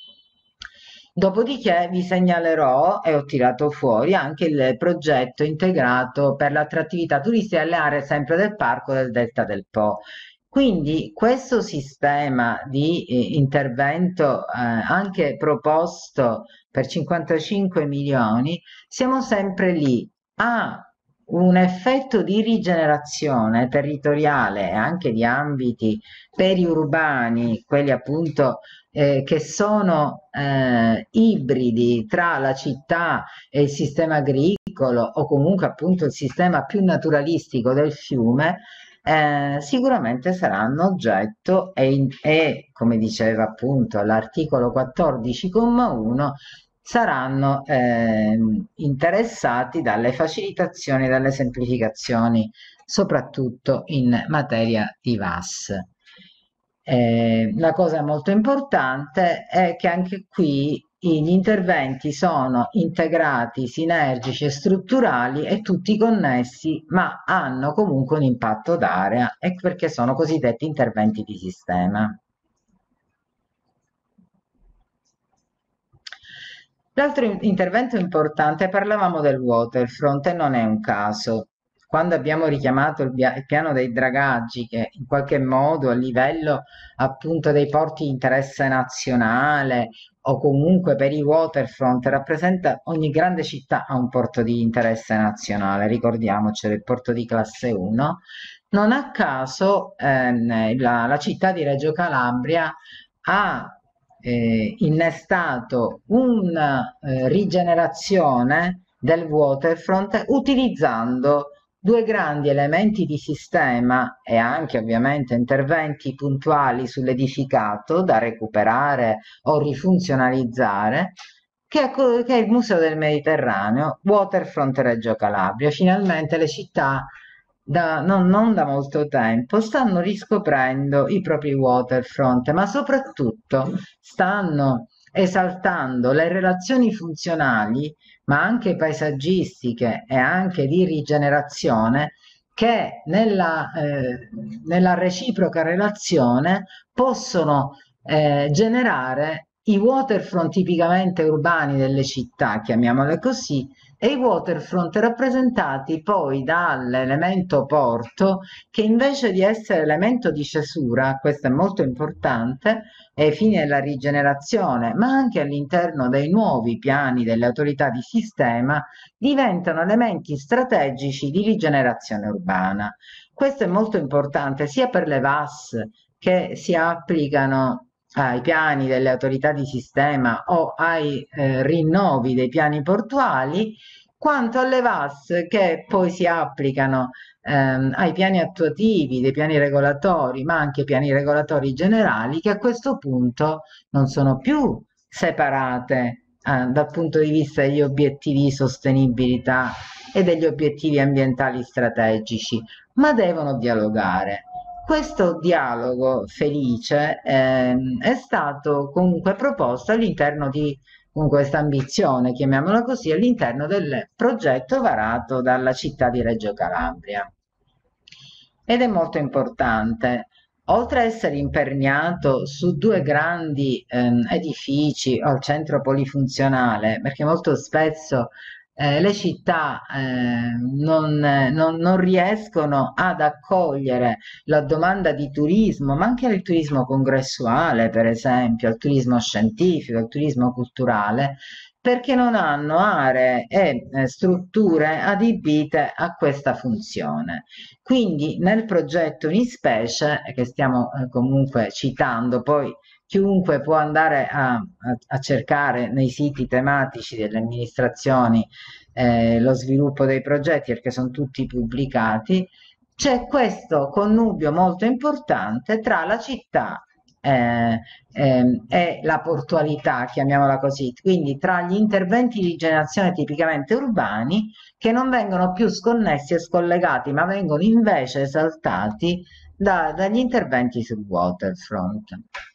Dopodiché vi segnalerò, e ho tirato fuori, anche il progetto integrato per l'attrattività turistica delle aree sempre del parco del Delta del Po. Quindi questo sistema di eh, intervento eh, anche proposto per cinquantacinque milioni, siamo sempre lì. Ha un effetto di rigenerazione territoriale e anche di ambiti periurbani, quelli appunto eh, che sono eh, ibridi tra la città e il sistema agricolo o comunque appunto il sistema più naturalistico del fiume, eh, sicuramente saranno oggetto e, e come diceva appunto l'articolo quattordici comma uno, saranno eh, interessati dalle facilitazioni e dalle semplificazioni, soprattutto in materia di V A S. Eh, la cosa molto importante è che anche qui gli interventi sono integrati, sinergici e strutturali e tutti connessi, ma hanno comunque un impatto d'area, e perché sono cosiddetti interventi di sistema. L'altro intervento importante, parlavamo del waterfront e non è un caso. Quando abbiamo richiamato il, il piano dei dragaggi, che in qualche modo a livello appunto dei porti di interesse nazionale o comunque per i waterfront rappresenta, ogni grande città ha un porto di interesse nazionale, ricordiamocelo, il porto di classe uno, non a caso ehm, la, la città di Reggio Calabria ha eh, innestato una eh, rigenerazione del waterfront utilizzando due grandi elementi di sistema e anche ovviamente interventi puntuali sull'edificato da recuperare o rifunzionalizzare, che è, che è il Museo del Mediterraneo, Waterfront Reggio Calabria. Finalmente le città da, non, non da molto tempo stanno riscoprendo i propri waterfront, ma soprattutto stanno esaltando le relazioni funzionali, ma anche paesaggistiche e anche di rigenerazione, che nella, eh, nella reciproca relazione possono eh, generare i waterfront tipicamente urbani delle città, chiamiamole così, e i waterfront rappresentati poi dall'elemento porto, che invece di essere elemento di cesura, questo è molto importante, ai fini della rigenerazione, ma anche all'interno dei nuovi piani delle autorità di sistema, diventano elementi strategici di rigenerazione urbana. Questo è molto importante sia per le V A S che si applicano ai piani delle autorità di sistema o ai eh, rinnovi dei piani portuali, quanto alle V A S che poi si applicano ehm, ai piani attuativi, dei piani regolatori, ma anche piani regolatori generali, che a questo punto non sono più separate eh, dal punto di vista degli obiettivi di sostenibilità e degli obiettivi ambientali strategici, ma devono dialogare. Questo dialogo felice ehm, è stato comunque proposto all'interno di, con questa ambizione, chiamiamola così, all'interno del progetto varato dalla città di Reggio Calabria. Ed è molto importante, oltre a essere imperniato su due grandi ehm, edifici al centro polifunzionale, perché molto spesso eh, le città eh, non, non, non riescono ad accogliere la domanda di turismo, ma anche il turismo congressuale, per esempio, il turismo scientifico, il turismo culturale, perché non hanno aree e eh, strutture adibite a questa funzione. Quindi nel progetto in specie, che stiamo eh, comunque citando, poi chiunque può andare a, a, a cercare nei siti tematici delle amministrazioni eh, lo sviluppo dei progetti, perché sono tutti pubblicati, c'è questo connubio molto importante tra la città eh, eh, e la portualità, chiamiamola così, quindi tra gli interventi di generazione tipicamente urbani che non vengono più sconnessi e scollegati, ma vengono invece esaltati da, dagli interventi sul waterfront.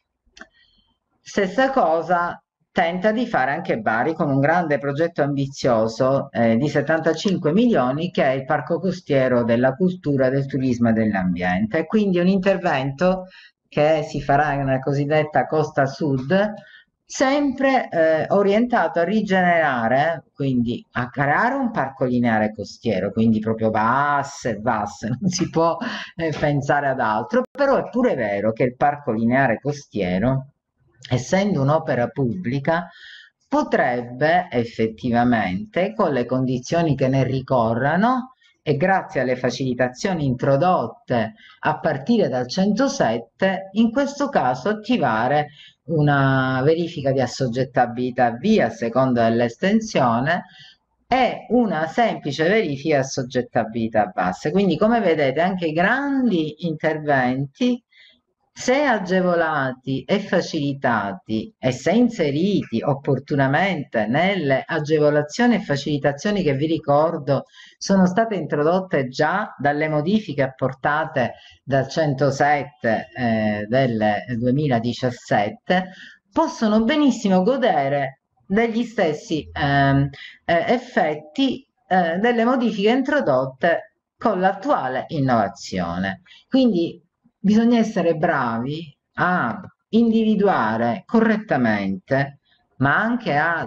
Stessa cosa tenta di fare anche Bari con un grande progetto ambizioso eh, di settantacinque milioni, che è il Parco Costiero della Cultura, del Turismo e dell'Ambiente. Quindi un intervento che si farà nella cosiddetta Costa Sud, sempre eh, orientato a rigenerare, quindi a creare un parco lineare costiero, quindi proprio V A S e V A S, non si può eh, pensare ad altro, però è pure vero che il parco lineare costiero, essendo un'opera pubblica, potrebbe effettivamente, con le condizioni che ne ricorrano e grazie alle facilitazioni introdotte a partire dal centosette, in questo caso attivare una verifica di assoggettabilità via a seconda dell'estensione e una semplice verifica di assoggettabilità base. Quindi, come vedete, anche i grandi interventi, se agevolati e facilitati e se inseriti opportunamente nelle agevolazioni e facilitazioni che vi ricordo sono state introdotte già dalle modifiche apportate dal centosette eh, del duemiladiciassette, possono benissimo godere degli stessi ehm, eh, effetti eh, delle modifiche introdotte con l'attuale innovazione. Quindi bisogna essere bravi a individuare correttamente, ma anche a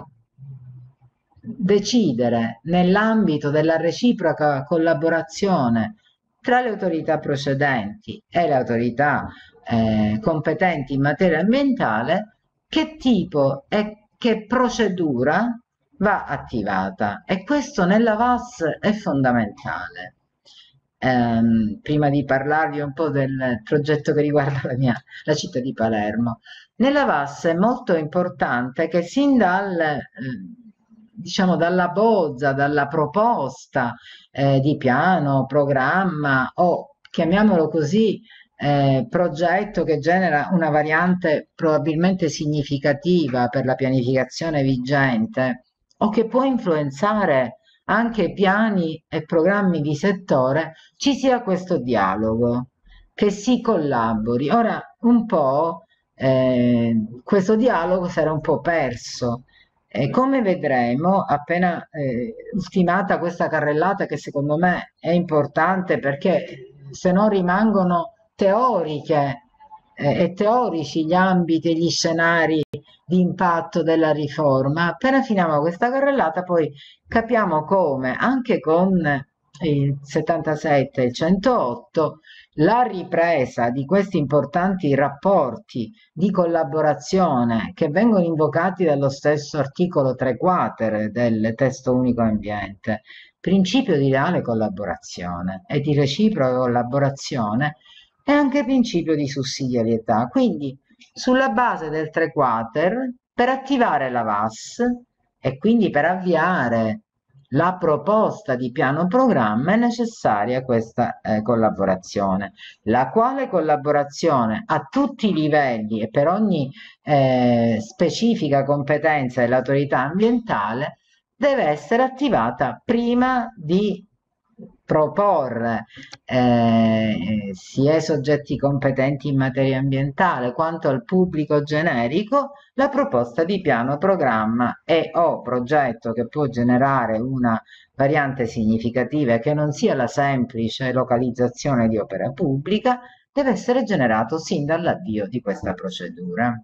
decidere nell'ambito della reciproca collaborazione tra le autorità procedenti e le autorità eh, competenti in materia ambientale che tipo e che procedura va attivata, e questo nella V A S è fondamentale. Ehm, prima di parlarvi un po' del progetto che riguarda la mia, la città di Palermo, nella V A S è molto importante che sin dal, eh, diciamo dalla bozza, dalla proposta eh, di piano, programma o chiamiamolo così, eh, progetto che genera una variante probabilmente significativa per la pianificazione vigente o che può influenzare anche piani e programmi di settore, ci sia questo dialogo, che si collabori. Ora, un po' eh, questo dialogo sarà un po' perso. E come vedremo, appena eh, ultimata questa carrellata, che secondo me è importante perché se no rimangono teoriche eh, e teorici gli ambiti e gli scenari di impatto della riforma, appena finiamo questa carrellata poi capiamo come anche con il settantasette e il centootto la ripresa di questi importanti rapporti di collaborazione che vengono invocati dallo stesso articolo tre quater del testo unico ambiente, principio di leale collaborazione e di reciproca collaborazione, e anche principio di sussidiarietà. Quindi sulla base del tre quater, per attivare la V A S e quindi per avviare la proposta di piano programma è necessaria questa eh, collaborazione, la quale collaborazione a tutti i livelli e per ogni eh, specifica competenza dell'autorità ambientale deve essere attivata prima di proporre eh, sia ai soggetti competenti in materia ambientale quanto al pubblico generico la proposta di piano programma e o progetto che può generare una variante significativa e che non sia la semplice localizzazione di opera pubblica, deve essere generato sin dall'avvio di questa procedura.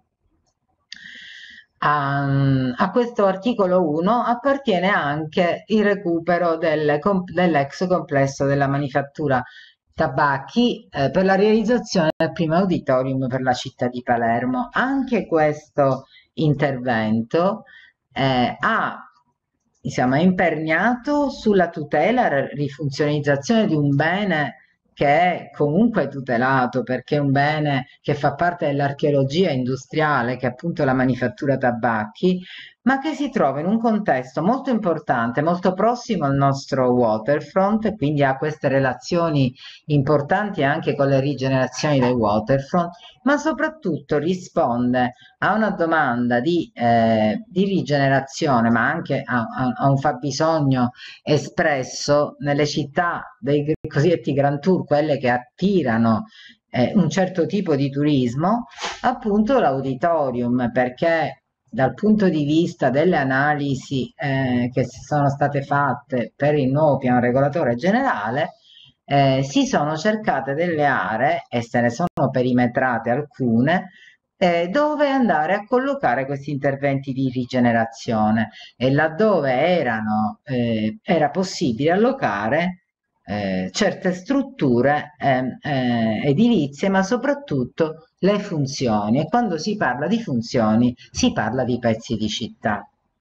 A, a questo articolo uno appartiene anche il recupero del, dell'ex complesso della manifattura tabacchi eh, per la realizzazione del primo auditorium per la città di Palermo. Anche questo intervento eh, ha diciamo, è imperniato sulla tutela e rifunzionalizzazione di un bene che è comunque tutelato perché è un bene che fa parte dell'archeologia industriale, che è appunto la manifattura tabacchi, ma che si trova in un contesto molto importante, molto prossimo al nostro waterfront, e quindi ha queste relazioni importanti anche con le rigenerazioni del waterfront, ma soprattutto risponde a una domanda di, eh, di rigenerazione, ma anche a, a, a un fabbisogno espresso nelle città dei cosiddetti Grand Tour, quelle che attirano eh, un certo tipo di turismo, appunto l'auditorium, perché dal punto di vista delle analisi eh, che sono state fatte per il nuovo piano regolatore generale, eh, si sono cercate delle aree, e se ne sono perimetrate alcune, eh, dove andare a collocare questi interventi di rigenerazione, e laddove erano, eh, era possibile allocare eh, certe strutture eh, eh, edilizie, ma soprattutto le funzioni, e quando si parla di funzioni si parla di pezzi di città.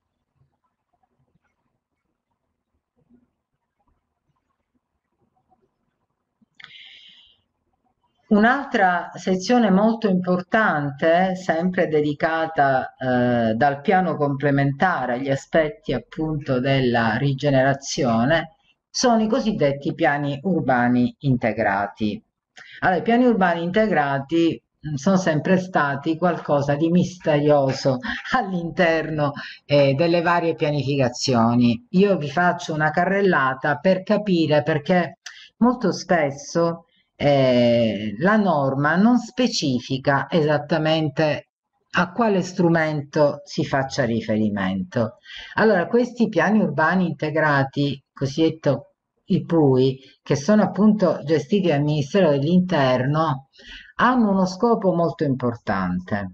Un'altra sezione molto importante, sempre dedicata eh, dal piano complementare agli aspetti appunto della rigenerazione, sono i cosiddetti piani urbani integrati. Allora, i piani urbani integrati mh, sono sempre stati qualcosa di misterioso all'interno eh, delle varie pianificazioni. Io vi faccio una carrellata per capire perché molto spesso eh, la norma non specifica esattamente a quale strumento si faccia riferimento. Allora, questi piani urbani integrati, cosiddetto i P U I, che sono appunto gestiti dal Ministero dell'Interno, hanno uno scopo molto importante.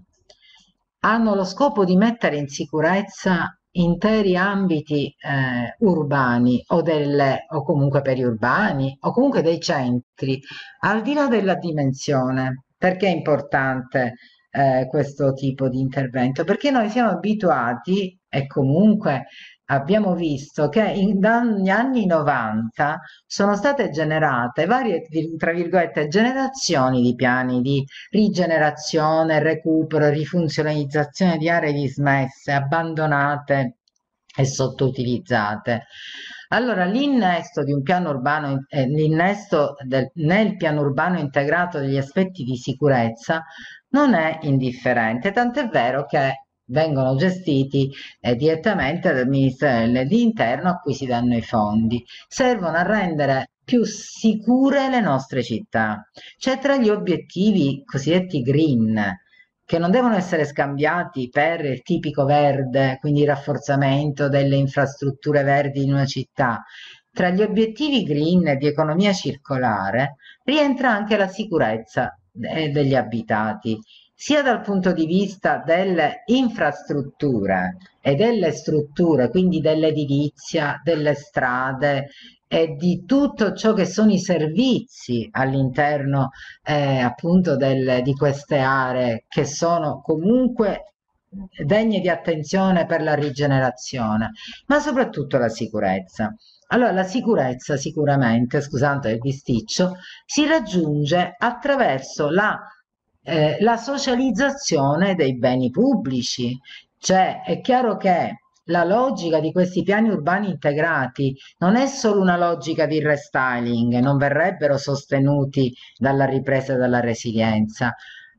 Hanno lo scopo di mettere in sicurezza interi ambiti eh, urbani o, delle, o comunque periurbani o comunque dei centri, al di là della dimensione. Perché è importante eh, questo tipo di intervento? Perché noi siamo abituati e comunque abbiamo visto che in, dagli anni novanta sono state generate varie, tra virgolette, generazioni di piani di rigenerazione, recupero, rifunzionalizzazione di aree dismesse, abbandonate e sottoutilizzate. Allora, l'innesto di un piano urbano, eh, l'innesto del, nel piano urbano integrato degli aspetti di sicurezza non è indifferente, tant'è vero che vengono gestiti eh, direttamente dal Ministero dell'Interno a cui si danno i fondi. Servono a rendere più sicure le nostre città. C'è tra gli obiettivi cosiddetti green, che non devono essere scambiati per il tipico verde, quindi il rafforzamento delle infrastrutture verdi in una città. Tra gli obiettivi green di economia circolare rientra anche la sicurezza degli abitati, sia dal punto di vista delle infrastrutture e delle strutture, quindi dell'edilizia, delle strade e di tutto ciò che sono i servizi all'interno eh, appunto del, di queste aree che sono comunque degne di attenzione per la rigenerazione, ma soprattutto la sicurezza. Allora, la sicurezza sicuramente, scusate il bisticcio, si raggiunge attraverso la, eh, la socializzazione dei beni pubblici. Cioè, è chiaro che la logica di questi piani urbani integrati non è solo una logica di restyling, non verrebbero sostenuti dalla ripresa e dalla resilienza,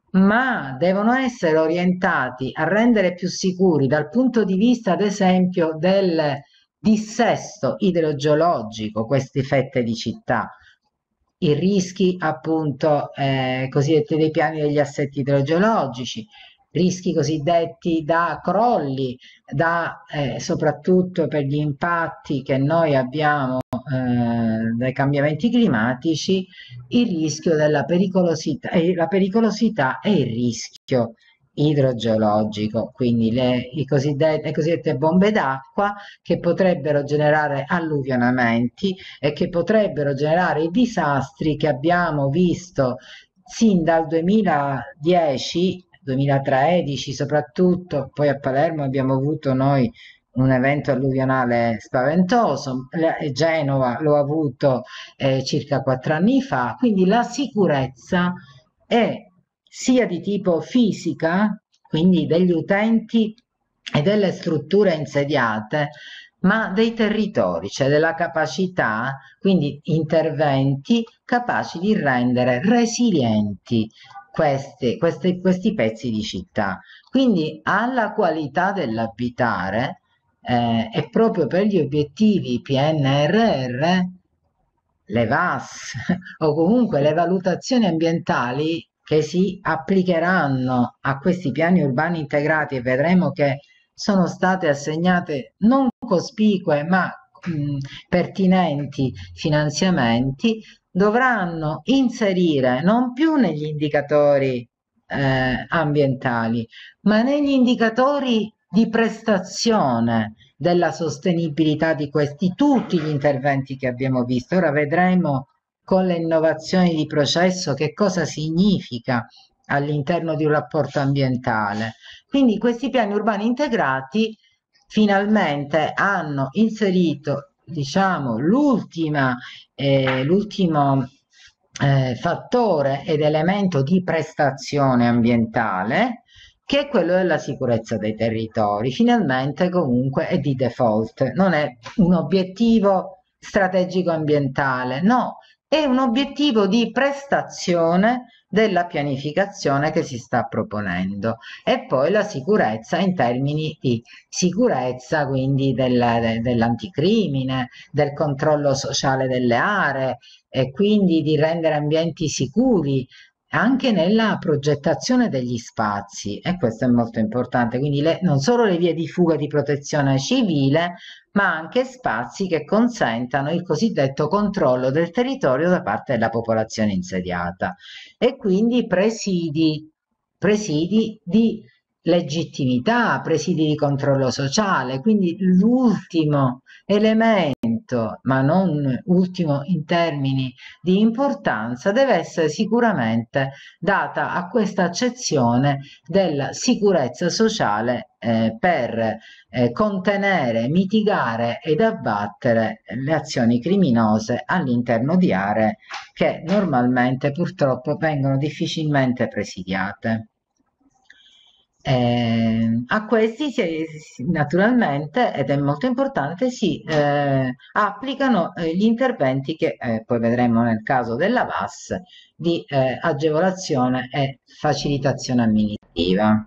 ma devono essere orientati a rendere più sicuri dal punto di vista, ad esempio, del dissesto idrogeologico queste fette di città, i rischi appunto eh, cosiddetti dei piani degli assetti idrogeologici, rischi cosiddetti da crolli, da, eh, soprattutto per gli impatti che noi abbiamo eh, dai cambiamenti climatici, il rischio della pericolosità, eh, la pericolosità e il rischio idrogeologico, quindi le, i cosiddette, le cosiddette bombe d'acqua che potrebbero generare alluvionamenti e che potrebbero generare i disastri che abbiamo visto sin dal duemiladieci, duemilatredici soprattutto, poi a Palermo abbiamo avuto noi un evento alluvionale spaventoso, Genova l'ho avuto eh, circa quattro anni fa, quindi la sicurezza è sia di tipo fisica, quindi degli utenti e delle strutture insediate, ma dei territori, cioè della capacità, quindi interventi capaci di rendere resilienti questi, questi, questi pezzi di città. Quindi alla qualità dell'abitare eh, e proprio per gli obiettivi P N R R, le V A S o comunque le valutazioni ambientali che si applicheranno a questi piani urbani integrati, e vedremo che sono state assegnate non cospicue ma mh, pertinenti finanziamenti, dovranno inserire non più negli indicatori eh, ambientali, ma negli indicatori di prestazione della sostenibilità di questi, tutti gli interventi che abbiamo visto. Ora vedremo con le innovazioni di processo che cosa significa all'interno di un rapporto ambientale. Quindi questi piani urbani integrati finalmente hanno inserito, diciamo, l'ultima, eh, l'ultimo eh, fattore ed elemento di prestazione ambientale, che è quello della sicurezza dei territori. Finalmente comunque è di default, non è un obiettivo strategico ambientale, no, è un obiettivo di prestazione della pianificazione che si sta proponendo. E poi la sicurezza in termini di sicurezza, quindi del, dell'anticrimine, del controllo sociale delle aree, e quindi di rendere ambienti sicuri anche nella progettazione degli spazi, e questo è molto importante, quindi le, non solo le vie di fuga di protezione civile, ma anche spazi che consentano il cosiddetto controllo del territorio da parte della popolazione insediata, e quindi presidi, presidi di legittimità, presidi di controllo sociale, quindi l'ultimo elemento, ma non ultimo in termini di importanza, deve essere sicuramente data a questa accezione della sicurezza sociale, eh, per eh, contenere, mitigare ed abbattere le azioni criminose all'interno di aree che normalmente purtroppo vengono difficilmente presidiate. Eh, a questi si, si- naturalmente, ed è molto importante, si eh, applicano eh, gli interventi che eh, poi vedremo nel caso della V A S di eh, agevolazione e facilitazione amministrativa.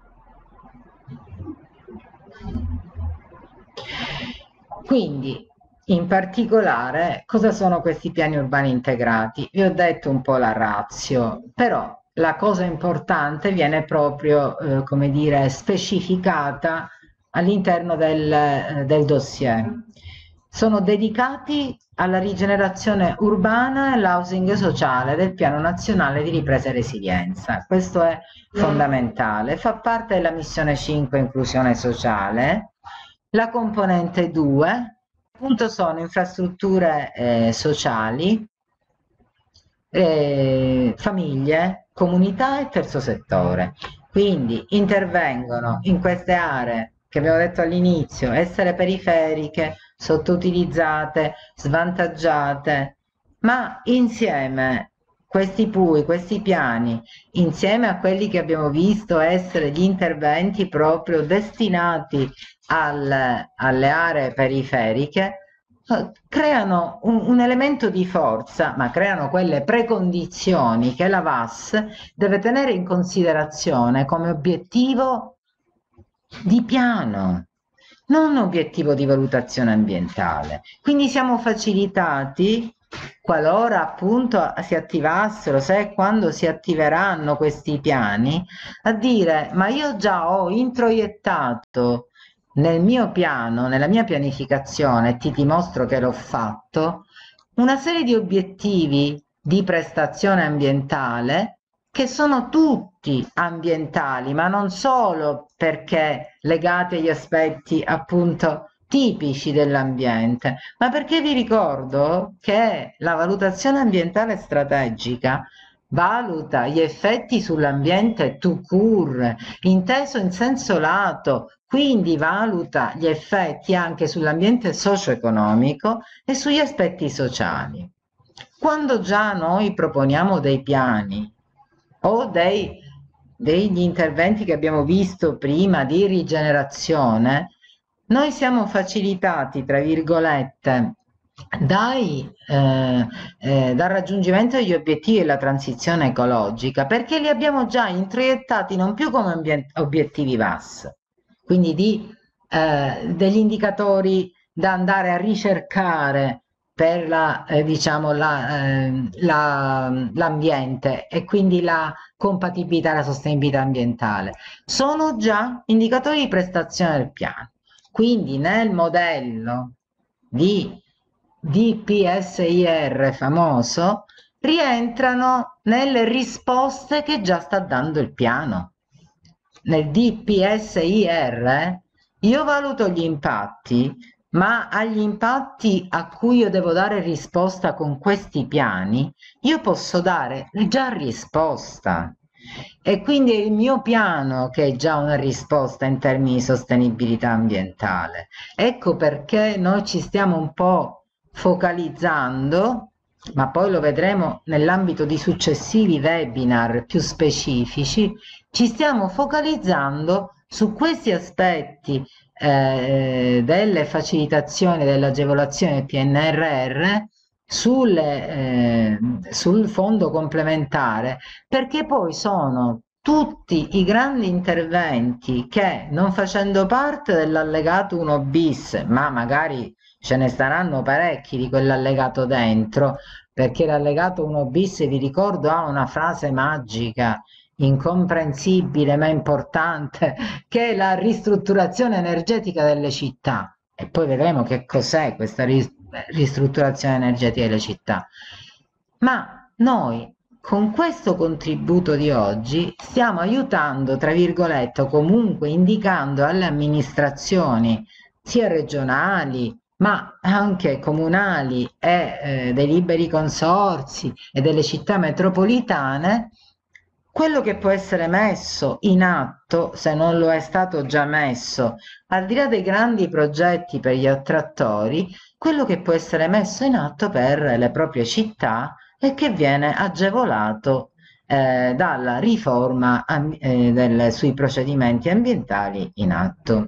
Quindi, in particolare, cosa sono questi piani urbani integrati? Vi ho detto un po' la ratio, però la cosa importante viene proprio, eh, come dire, specificata all'interno del, eh, del dossier. Sono dedicati alla rigenerazione urbana e all'housing sociale del Piano Nazionale di Ripresa e Resilienza. Questo è fondamentale. Fa parte della missione cinque, inclusione sociale. La componente due, appunto, sono infrastrutture eh, sociali, eh, famiglie, comunità e terzo settore. Quindi intervengono in queste aree che abbiamo detto all'inizio, essere periferiche, sottoutilizzate, svantaggiate, ma insieme questi P U I, questi piani, insieme a quelli che abbiamo visto essere gli interventi proprio destinati al, alle aree periferiche, creano un, un elemento di forza, ma creano quelle precondizioni che la V A S deve tenere in considerazione come obiettivo di piano, non obiettivo di valutazione ambientale. Quindi siamo facilitati, qualora appunto si attivassero, se e quando si attiveranno questi piani, a dire: ma io già ho introiettato nel mio piano, nella mia pianificazione, ti dimostro che l'ho fatto, una serie di obiettivi di prestazione ambientale che sono tutti ambientali, ma non solo perché legati agli aspetti appunto tipici dell'ambiente, ma perché vi ricordo che la valutazione ambientale strategica valuta gli effetti sull'ambiente tout court, inteso in senso lato, quindi valuta gli effetti anche sull'ambiente socio-economico e sugli aspetti sociali. Quando già noi proponiamo dei piani o dei, degli interventi che abbiamo visto prima di rigenerazione, noi siamo facilitati, tra virgolette, dai, eh, eh, dal raggiungimento degli obiettivi della transizione ecologica, perché li abbiamo già introiettati non più come obiettivi V A S, quindi di, eh, degli indicatori da andare a ricercare per la, eh, diciamo, la, eh, la, l'ambiente e quindi la compatibilità e la sostenibilità ambientale. Sono già indicatori di prestazione del piano. Quindi nel modello di D P S I R famoso rientrano nelle risposte che già sta dando il piano. Nel D P S I R io valuto gli impatti, ma agli impatti a cui io devo dare risposta con questi piani, io posso dare già risposta. E quindi è il mio piano che è già una risposta in termini di sostenibilità ambientale. Ecco perché noi ci stiamo un po' focalizzando ma poi lo vedremo nell'ambito di successivi webinar più specifici, ci stiamo focalizzando su questi aspetti eh, delle facilitazioni, delle agevolazioni del P N R R sulle, eh, sul fondo complementare, perché poi sono tutti i grandi interventi che, non facendo parte dell'allegato uno bis, ma magari ce ne saranno parecchi di quell'allegato dentro, perché l'allegato uno bis, vi ricordo, ha una frase magica, incomprensibile ma importante, che è la ristrutturazione energetica delle città. E poi vedremo che cos'è questa ristrutturazione energetica delle città. Ma noi, con questo contributo di oggi, stiamo aiutando, tra virgolette, o comunque indicando alle amministrazioni, sia regionali, ma anche comunali e eh, dei liberi consorzi e delle città metropolitane, quello che può essere messo in atto, se non lo è stato già messo, al di là dei grandi progetti per gli attrattori, quello che può essere messo in atto per le proprie città e che viene agevolato eh, dalla riforma eh, del, sui procedimenti ambientali in atto.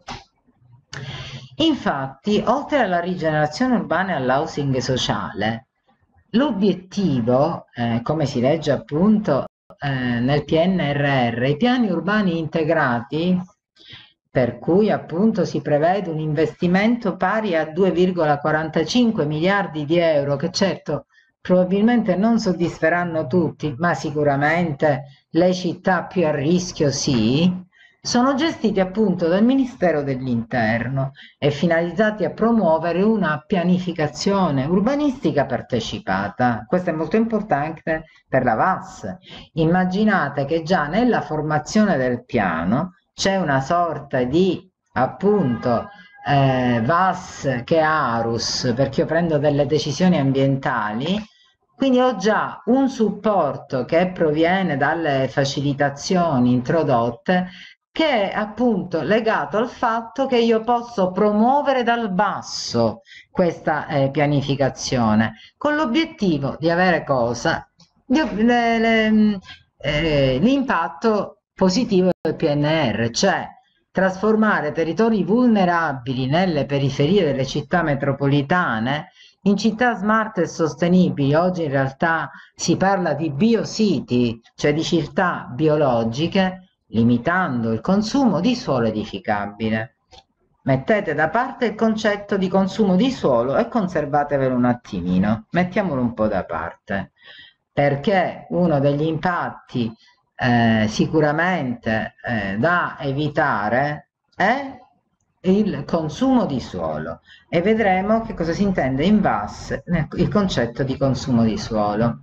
Infatti, oltre alla rigenerazione urbana e all'housing sociale, l'obiettivo, eh, come si legge appunto eh, nel P N R R, i piani urbani integrati, per cui appunto si prevede un investimento pari a due virgola quarantacinque miliardi di euro, che certo probabilmente non soddisferanno tutti, ma sicuramente le città più a rischio sì, sono gestiti appunto dal Ministero dell'Interno e finalizzati a promuovere una pianificazione urbanistica partecipata. Questo è molto importante per la V A S. Immaginate che già nella formazione del piano c'è una sorta di appunto eh, V A S che è ARUS, perché io prendo delle decisioni ambientali, quindi ho già un supporto che proviene dalle facilitazioni introdotte, che è appunto legato al fatto che io posso promuovere dal basso questa eh, pianificazione, con l'obiettivo di avere cosa? Eh, l'impatto positivo del P N R, cioè trasformare territori vulnerabili nelle periferie delle città metropolitane in città smart e sostenibili. Oggi in realtà si parla di biocity, cioè di città biologiche, limitando il consumo di suolo edificabile. Mettete da parte il concetto di consumo di suolo e conservatevelo un attimino, mettiamolo un po' da parte, perché uno degli impatti eh, sicuramente eh, da evitare è il consumo di suolo, e vedremo che cosa si intende in V A S il concetto di consumo di suolo.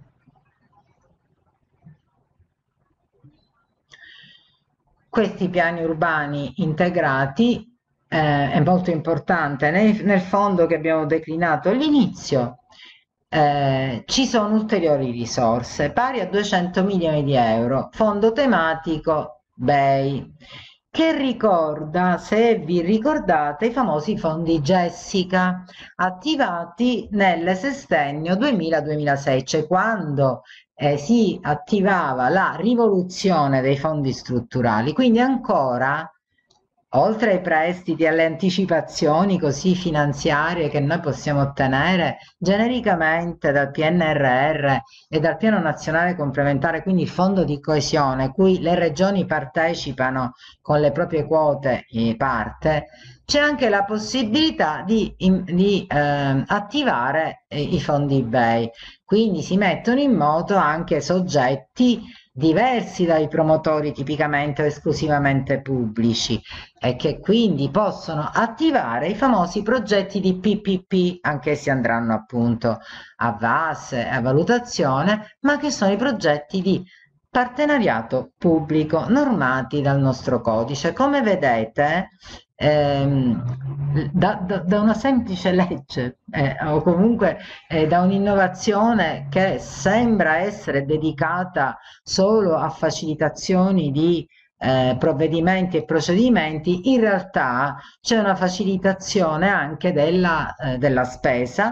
Questi piani urbani integrati eh, è molto importante. Nel, nel fondo che abbiamo declinato all'inizio eh, ci sono ulteriori risorse pari a duecento milioni di euro, fondo tematico B E I, che ricorda, se vi ricordate, i famosi fondi Jessica attivati nel sestennio duemila duemilasei, cioè quando eh, si attivava la rivoluzione dei fondi strutturali. Quindi ancora, oltre ai prestiti, alle anticipazioni così finanziarie che noi possiamo ottenere genericamente dal P N R R e dal Piano Nazionale Complementare, quindi il fondo di coesione, cui le regioni partecipano con le proprie quote in parte, c'è anche la possibilità di, di eh, attivare eh, i fondi B E I. Quindi si mettono in moto anche soggetti diversi dai promotori tipicamente o esclusivamente pubblici, e che quindi possono attivare i famosi progetti di P P P, anch'essi andranno appunto a V A S, a valutazione, ma che sono i progetti di partenariato pubblico normati dal nostro codice. Come vedete, ehm, da, da, da una semplice legge eh, o comunque eh, da un'innovazione che sembra essere dedicata solo a facilitazioni di eh, provvedimenti e procedimenti, in realtà c'è una facilitazione anche della, eh, della spesa,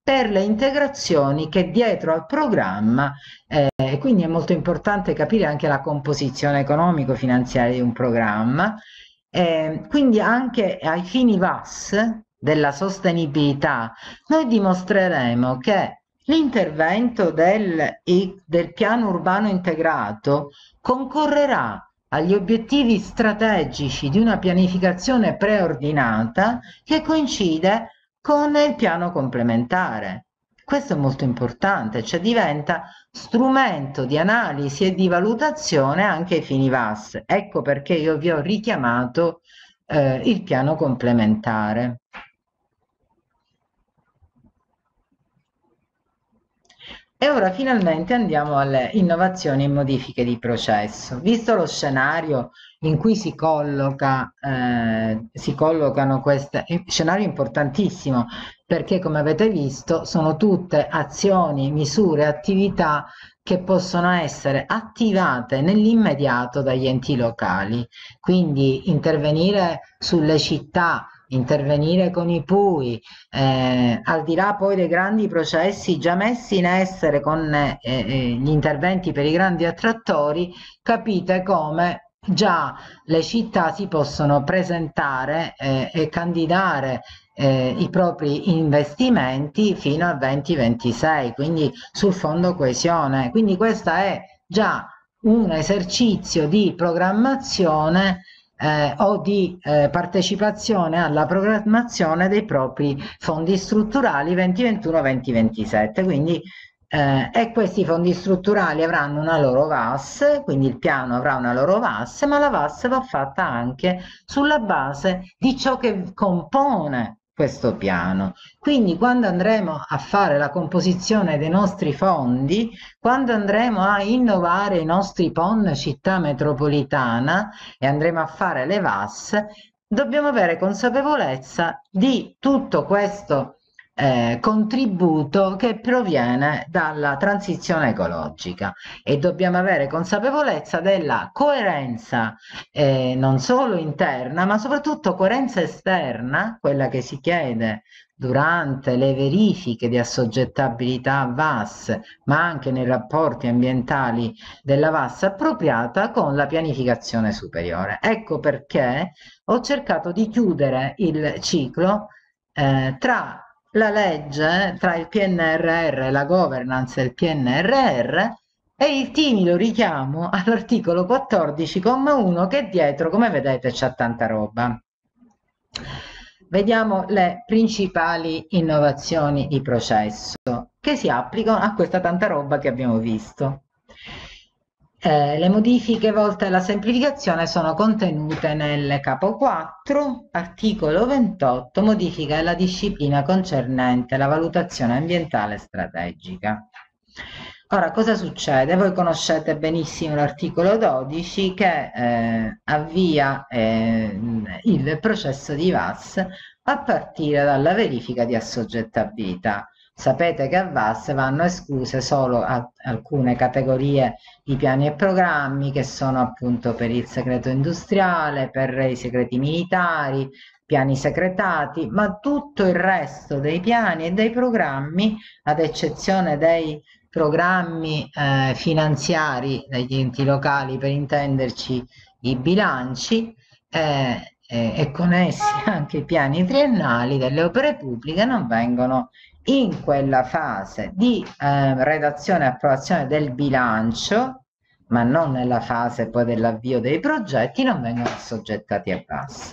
per le integrazioni che dietro al programma, eh, quindi è molto importante capire anche la composizione economico-finanziaria di un programma, eh, quindi anche ai fini V A S della sostenibilità, noi dimostreremo che l'intervento del, del piano urbano integrato concorrerà agli obiettivi strategici di una pianificazione preordinata che coincide con il piano complementare. Questo è molto importante, cioè diventa strumento di analisi e di valutazione anche ai fini V A S. Ecco perché io vi ho richiamato eh, il piano complementare. E ora finalmente andiamo alle innovazioni e modifiche di processo. Visto lo scenario in cui si colloca, eh, si collocano queste, scenario importantissimo, perché come avete visto sono tutte azioni, misure, attività che possono essere attivate nell'immediato dagli enti locali. Quindi intervenire sulle città, intervenire con i P U I, eh, al di là poi dei grandi processi già messi in essere con eh, eh, gli interventi per i grandi attrattori, capite come già le città si possono presentare eh, e candidare eh, i propri investimenti fino al duemilaventisei, quindi sul fondo coesione. Quindi questo è già un esercizio di programmazione eh, o di eh, partecipazione alla programmazione dei propri fondi strutturali duemilaventuno duemilaventisette. Quindi eh, e questi fondi strutturali avranno una loro V A S, quindi il piano avrà una loro V A S, ma la V A S va fatta anche sulla base di ciò che compone questo piano. Quindi quando andremo a fare la composizione dei nostri fondi, quando andremo a innovare i nostri P O N città metropolitana e andremo a fare le V A S, dobbiamo avere consapevolezza di tutto questo eh, contributo che proviene dalla transizione ecologica e dobbiamo avere consapevolezza della coerenza eh, non solo interna ma soprattutto coerenza esterna, quella che si chiede durante le verifiche di assoggettabilità V A S ma anche nei rapporti ambientali della V A S appropriata con la pianificazione superiore. Ecco perché ho cercato di chiudere il ciclo eh, tra la legge, tra il P N R R, la governance del P N R R e il timido richiamo all'articolo quattordici comma uno che dietro, come vedete, c'è tanta roba. Vediamo le principali innovazioni di processo che si applicano a questa tanta roba che abbiamo visto. Eh, le modifiche volte alla semplificazione sono contenute nel capo quattro, articolo ventotto, modifica alla disciplina concernente la valutazione ambientale strategica. Ora, cosa succede? Voi conoscete benissimo l'articolo dodici che eh, avvia eh, il processo di V A S a partire dalla verifica di assoggettabilità. Sapete che a V A S vanno escluse solo alcune categorie di piani e programmi che sono appunto per il segreto industriale, per i segreti militari, piani secretati, ma tutto il resto dei piani e dei programmi, ad eccezione dei programmi eh, finanziari degli enti locali, per intenderci i bilanci, eh, eh, e con essi anche i piani triennali delle opere pubbliche, non vengono in quella fase di eh, redazione e approvazione del bilancio, ma non nella fase poi dell'avvio dei progetti, non vengono assoggettati a V A S.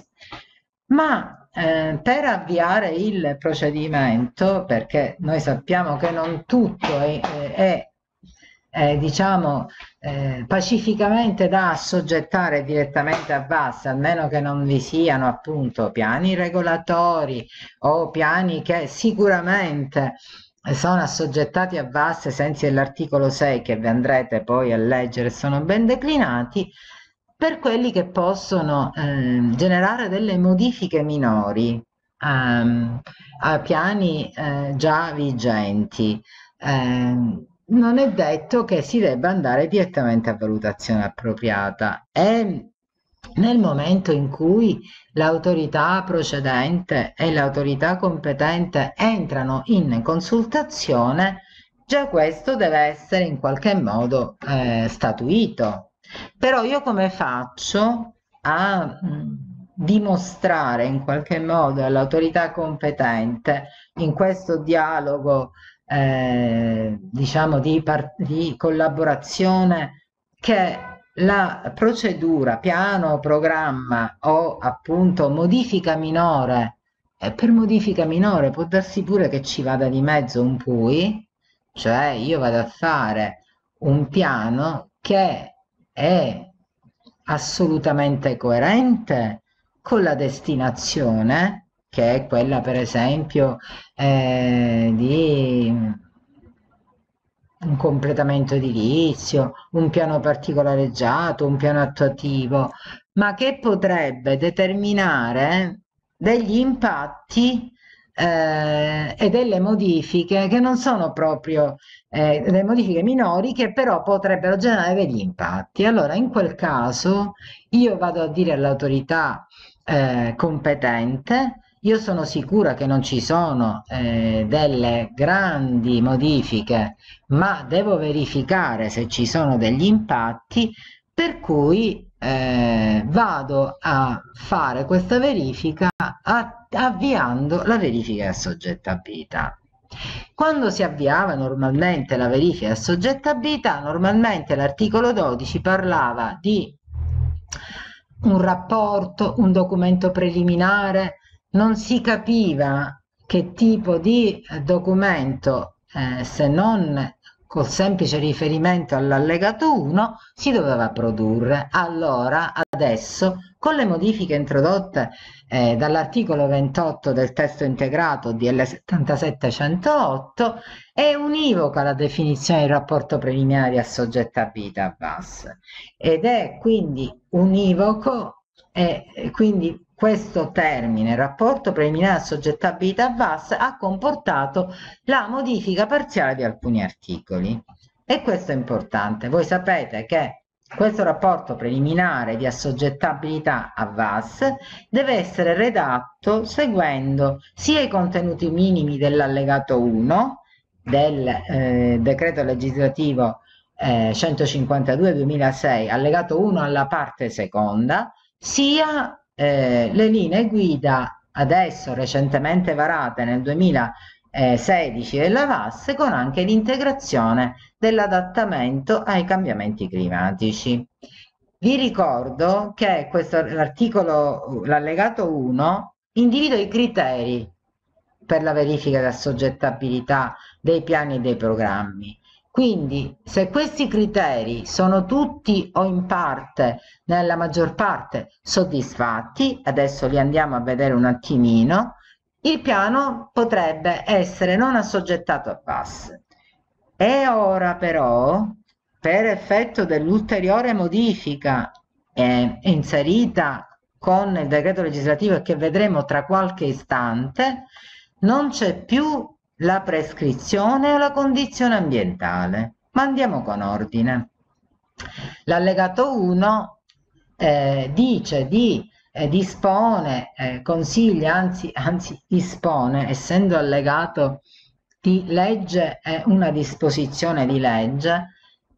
Ma eh, per avviare il procedimento, perché noi sappiamo che non tutto è, è, è diciamo eh, pacificamente da assoggettare direttamente a V A S, a meno che non vi siano appunto piani regolatori o piani che sicuramente sono assoggettati a V A S ai sensi dell'articolo sei, che vi andrete poi a leggere, sono ben declinati. Per quelli che possono eh, generare delle modifiche minori ehm, a piani eh, già vigenti, eh, non è detto che si debba andare direttamente a valutazione appropriata. È nel momento in cui l'autorità procedente e l'autorità competente entrano in consultazione, già questo deve essere in qualche modo eh, statuito. Però io come faccio a mh, dimostrare in qualche modo all'autorità competente in questo dialogo eh, diciamo di, di collaborazione che la procedura, piano, programma o appunto modifica minore, e per modifica minore può darsi pure che ci vada di mezzo un P U I, cioè io vado a fare un piano che è assolutamente coerente con la destinazione, che è quella per esempio eh, di un completamento edilizio, un piano particolareggiato, un piano attuativo, ma che potrebbe determinare degli impatti eh, e delle modifiche che non sono proprio eh, delle modifiche minori che però potrebbero generare degli impatti. Allora, in quel caso io vado a dire all'autorità eh, competente. Io sono sicura che non ci sono eh, delle grandi modifiche, ma devo verificare se ci sono degli impatti, per cui eh, vado a fare questa verifica a- avviando la verifica di assoggettabilità. Quando si avviava normalmente la verifica di assoggettabilità, normalmente l'articolo dodici parlava di un rapporto, un documento preliminare, non si capiva che tipo di documento, eh, se non col semplice riferimento all'allegato uno, si doveva produrre. Allora, adesso, con le modifiche introdotte eh, dall'articolo ventotto del testo integrato D L settantasette centootto, è univoca la definizione di rapporto preliminare di assoggettabilità V A S ed è quindi univoco e quindi questo termine, rapporto preliminare a assoggettabilità V A S, ha comportato la modifica parziale di alcuni articoli. E questo è importante. Voi sapete che questo rapporto preliminare di assoggettabilità a V A S deve essere redatto seguendo sia i contenuti minimi dell'allegato uno del eh, decreto legislativo eh, centocinquantadue duemilasei, allegato uno alla parte seconda, sia eh, le linee guida adesso recentemente varate nel duemilasedici della V A S, con anche l'integrazione dell'adattamento ai cambiamenti climatici. Vi ricordo che questo l'articolo, l'allegato uno, individua i criteri per la verifica della soggettabilità dei piani e dei programmi. Quindi, se questi criteri sono tutti o in parte, nella maggior parte, soddisfatti, adesso li andiamo a vedere un attimino, il piano potrebbe essere non assoggettato a V A S. E ora però, per effetto dell'ulteriore modifica eh, inserita con il decreto legislativo che vedremo tra qualche istante, non c'è più la prescrizione o la condizione ambientale. Ma andiamo con ordine. L'allegato uno eh, dice di eh, dispone, eh, consiglia, anzi, anzi dispone, essendo allegato di legge è una disposizione di legge,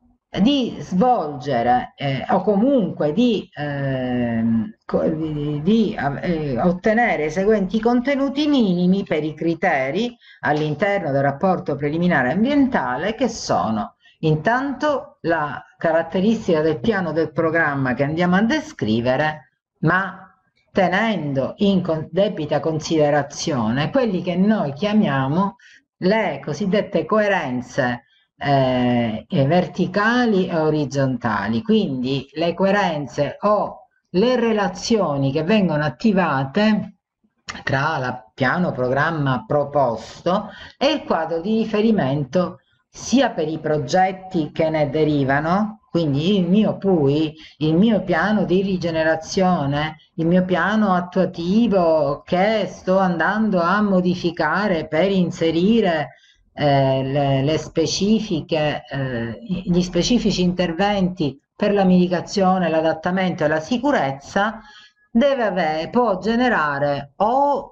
di svolgere eh, o comunque di, eh, di, di eh, ottenere i seguenti contenuti minimi per i criteri all'interno del rapporto preliminare ambientale, che sono intanto la caratteristica del piano del programma che andiamo a descrivere, ma tenendo in debita considerazione quelli che noi chiamiamo le cosiddette coerenze eh, verticali e orizzontali, quindi le coerenze o le relazioni che vengono attivate tra il piano programma proposto e il quadro di riferimento sia per i progetti che ne derivano, quindi il mio P U I, il mio piano di rigenerazione, il mio piano attuativo che sto andando a modificare per inserire eh, le, le specifiche, eh, gli specifici interventi per la mitigazione, l'adattamento e la sicurezza deve avere, può generare o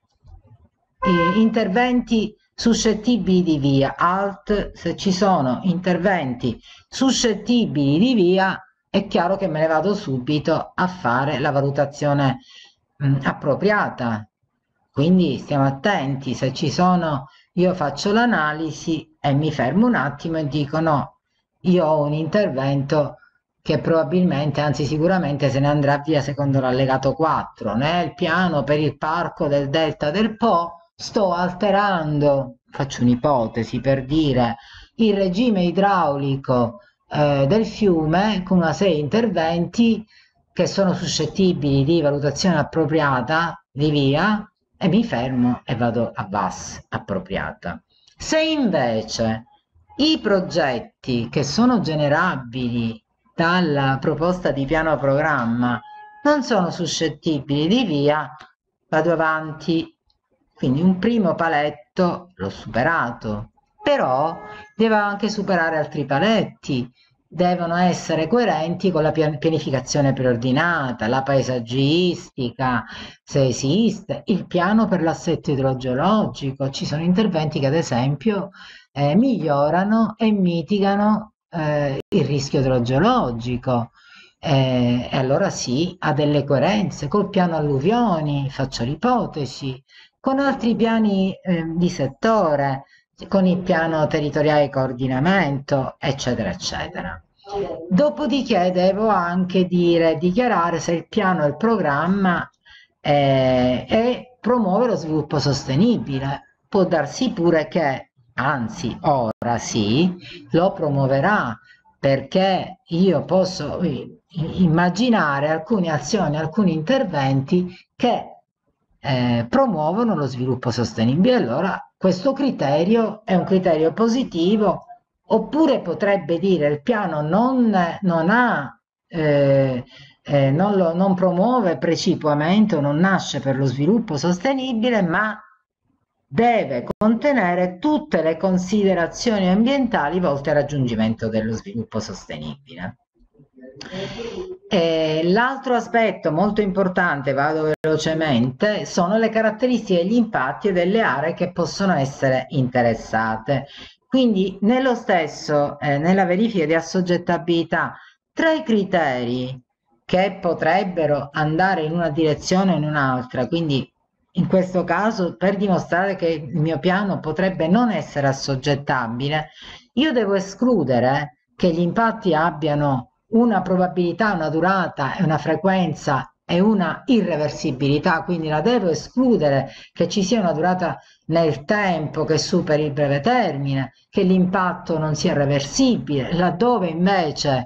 eh, interventi suscettibili di via, alt, se ci sono interventi suscettibili di via, è chiaro che me ne vado subito a fare la valutazione mh, appropriata. Quindi stiamo attenti, se ci sono, io faccio l'analisi e mi fermo un attimo e dico no, io ho un intervento che probabilmente, anzi sicuramente se ne andrà via secondo l'allegato quattro. Nel piano per il parco del delta del Po sto alterando, faccio un'ipotesi per dire, il regime idraulico eh, del fiume con una serie di interventi che sono suscettibili di valutazione appropriata di via e mi fermo e vado a V A S appropriata. Se invece i progetti che sono generabili dalla proposta di piano programma non sono suscettibili di via, vado avanti. Quindi un primo paletto l'ho superato, però devo anche superare altri paletti, devono essere coerenti con la pianificazione preordinata, la paesaggistica, se esiste, il piano per l'assetto idrogeologico. Ci sono interventi che ad esempio eh, migliorano e mitigano eh, il rischio idrogeologico. Eh, e allora sì, ha delle coerenze col piano alluvioni, faccio l'ipotesi, con altri piani eh, di settore, con il piano territoriale di coordinamento, eccetera, eccetera. Dopodiché devo anche dire, dichiarare se il piano e il programma eh, e promuove lo sviluppo sostenibile. Può darsi pure che, anzi, ora sì, lo promuoverà, perché io posso immaginare alcune azioni, alcuni interventi che eh, promuovono lo sviluppo sostenibile. Allora questo criterio è un criterio positivo, oppure potrebbe dire il piano non, non ha eh, eh, non, lo, non promuove precipuamente o non nasce per lo sviluppo sostenibile, ma deve contenere tutte le considerazioni ambientali volte al raggiungimento dello sviluppo sostenibile. L'altro aspetto molto importante, vado velocemente, sono le caratteristiche degli impatti e delle aree che possono essere interessate. Quindi nello stesso, eh, nella verifica di assoggettabilità, tra i criteri che potrebbero andare in una direzione o in un'altra, quindi in questo caso per dimostrare che il mio piano potrebbe non essere assoggettabile, io devo escludere che gli impatti abbiano una probabilità, una durata e una frequenza e una irreversibilità, quindi la devo escludere che ci sia una durata nel tempo che superi il breve termine, che l'impatto non sia reversibile, laddove invece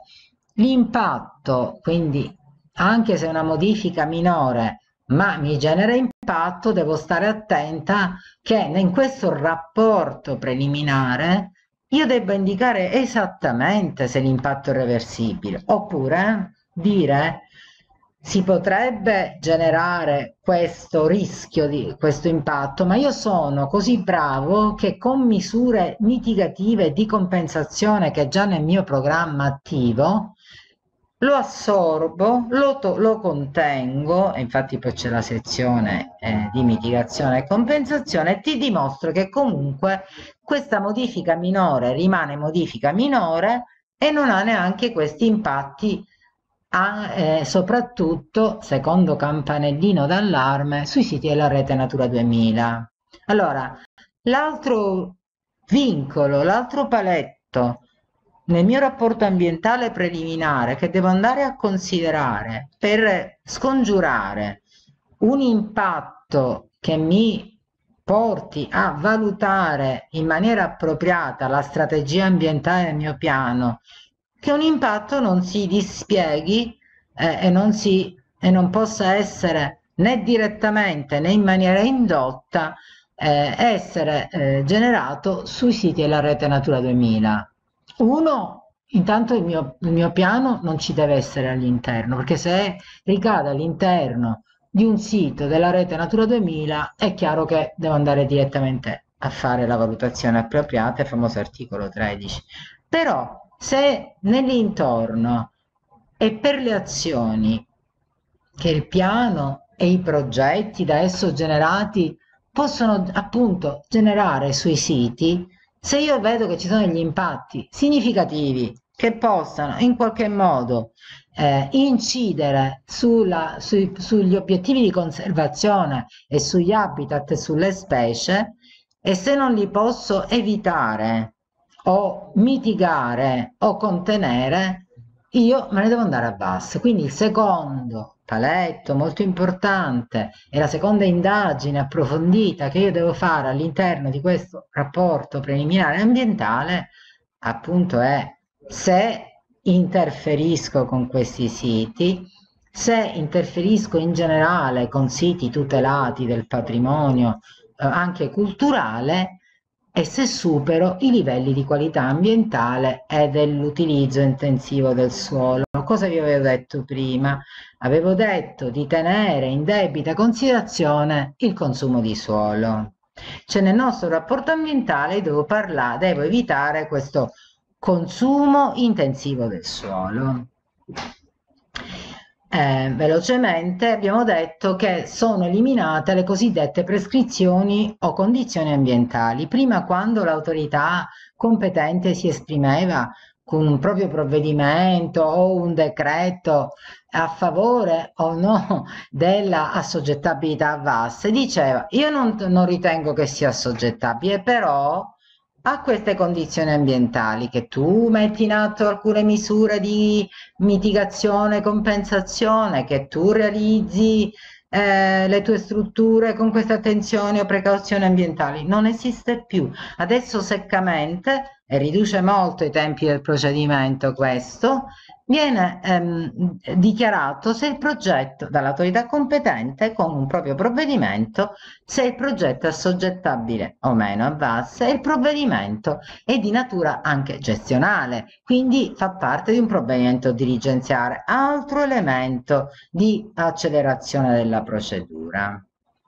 l'impatto, quindi anche se è una modifica minore, ma mi genera impatto, devo stare attenta che in questo rapporto preliminare io debba indicare esattamente se l'impatto è reversibile, oppure dire si potrebbe generare questo rischio di questo impatto, ma io sono così bravo che con misure mitigative di compensazione che già nel mio programma attivo lo assorbo, lo, lo contengo, e infatti poi c'è la sezione eh, di mitigazione e compensazione, e ti dimostro che comunque questa modifica minore rimane modifica minore e non ha neanche questi impatti, a, eh, soprattutto, secondo campanellino d'allarme, sui siti della rete Natura duemila. Allora, l'altro vincolo, l'altro paletto nel mio rapporto ambientale preliminare che devo andare a considerare per scongiurare un impatto che mi porti a valutare in maniera appropriata la strategia ambientale del mio piano, che un impatto non si dispieghi eh, e, non si, e non possa essere né direttamente né in maniera indotta eh, essere eh, generato sui siti della rete Natura duemila. Uno, intanto il mio, il mio piano non ci deve essere all'interno, perché se ricade all'interno di un sito della rete Natura duemila è chiaro che devo andare direttamente a fare la valutazione appropriata, il famoso articolo tredici. Però se nell'intorno e per le azioni che il piano e i progetti da esso generati possono appunto generare sui siti, se io vedo che ci sono degli impatti significativi che possano in qualche modo eh, incidere sulla, sui, sugli obiettivi di conservazione e sugli habitat e sulle specie, e se non li posso evitare o mitigare o contenere, io me ne devo andare a basso. Quindi il secondo paletto molto importante e la seconda indagine approfondita che io devo fare all'interno di questo rapporto preliminare ambientale, appunto, è se interferisco con questi siti, se interferisco in generale con siti tutelati del patrimonio eh, anche culturale, e se supero i livelli di qualità ambientale e dell'utilizzo intensivo del suolo. Cosa vi avevo detto prima? Avevo detto di tenere in debita considerazione il consumo di suolo. Cioè nel nostro rapporto ambientale devo parlare, devo evitare questo consumo intensivo del suolo. Eh, velocemente abbiamo detto che sono eliminate le cosiddette prescrizioni o condizioni ambientali. Prima, quando l'autorità competente si esprimeva con un proprio provvedimento o un decreto a favore o no della assoggettabilità a V A S, diceva: io non, non ritengo che sia assoggettabile, però a queste condizioni ambientali, che tu metti in atto alcune misure di mitigazione, compensazione, che tu realizzi eh, le tue strutture con queste attenzioni o precauzioni ambientali. Non esiste più. Adesso seccamente, e riduce molto i tempi del procedimento questo, viene ehm, dichiarato se il progetto dall'autorità competente con un proprio provvedimento, se il progetto è assoggettabile o meno a V A S, e il provvedimento è di natura anche gestionale, quindi fa parte di un provvedimento dirigenziale, altro elemento di accelerazione della procedura.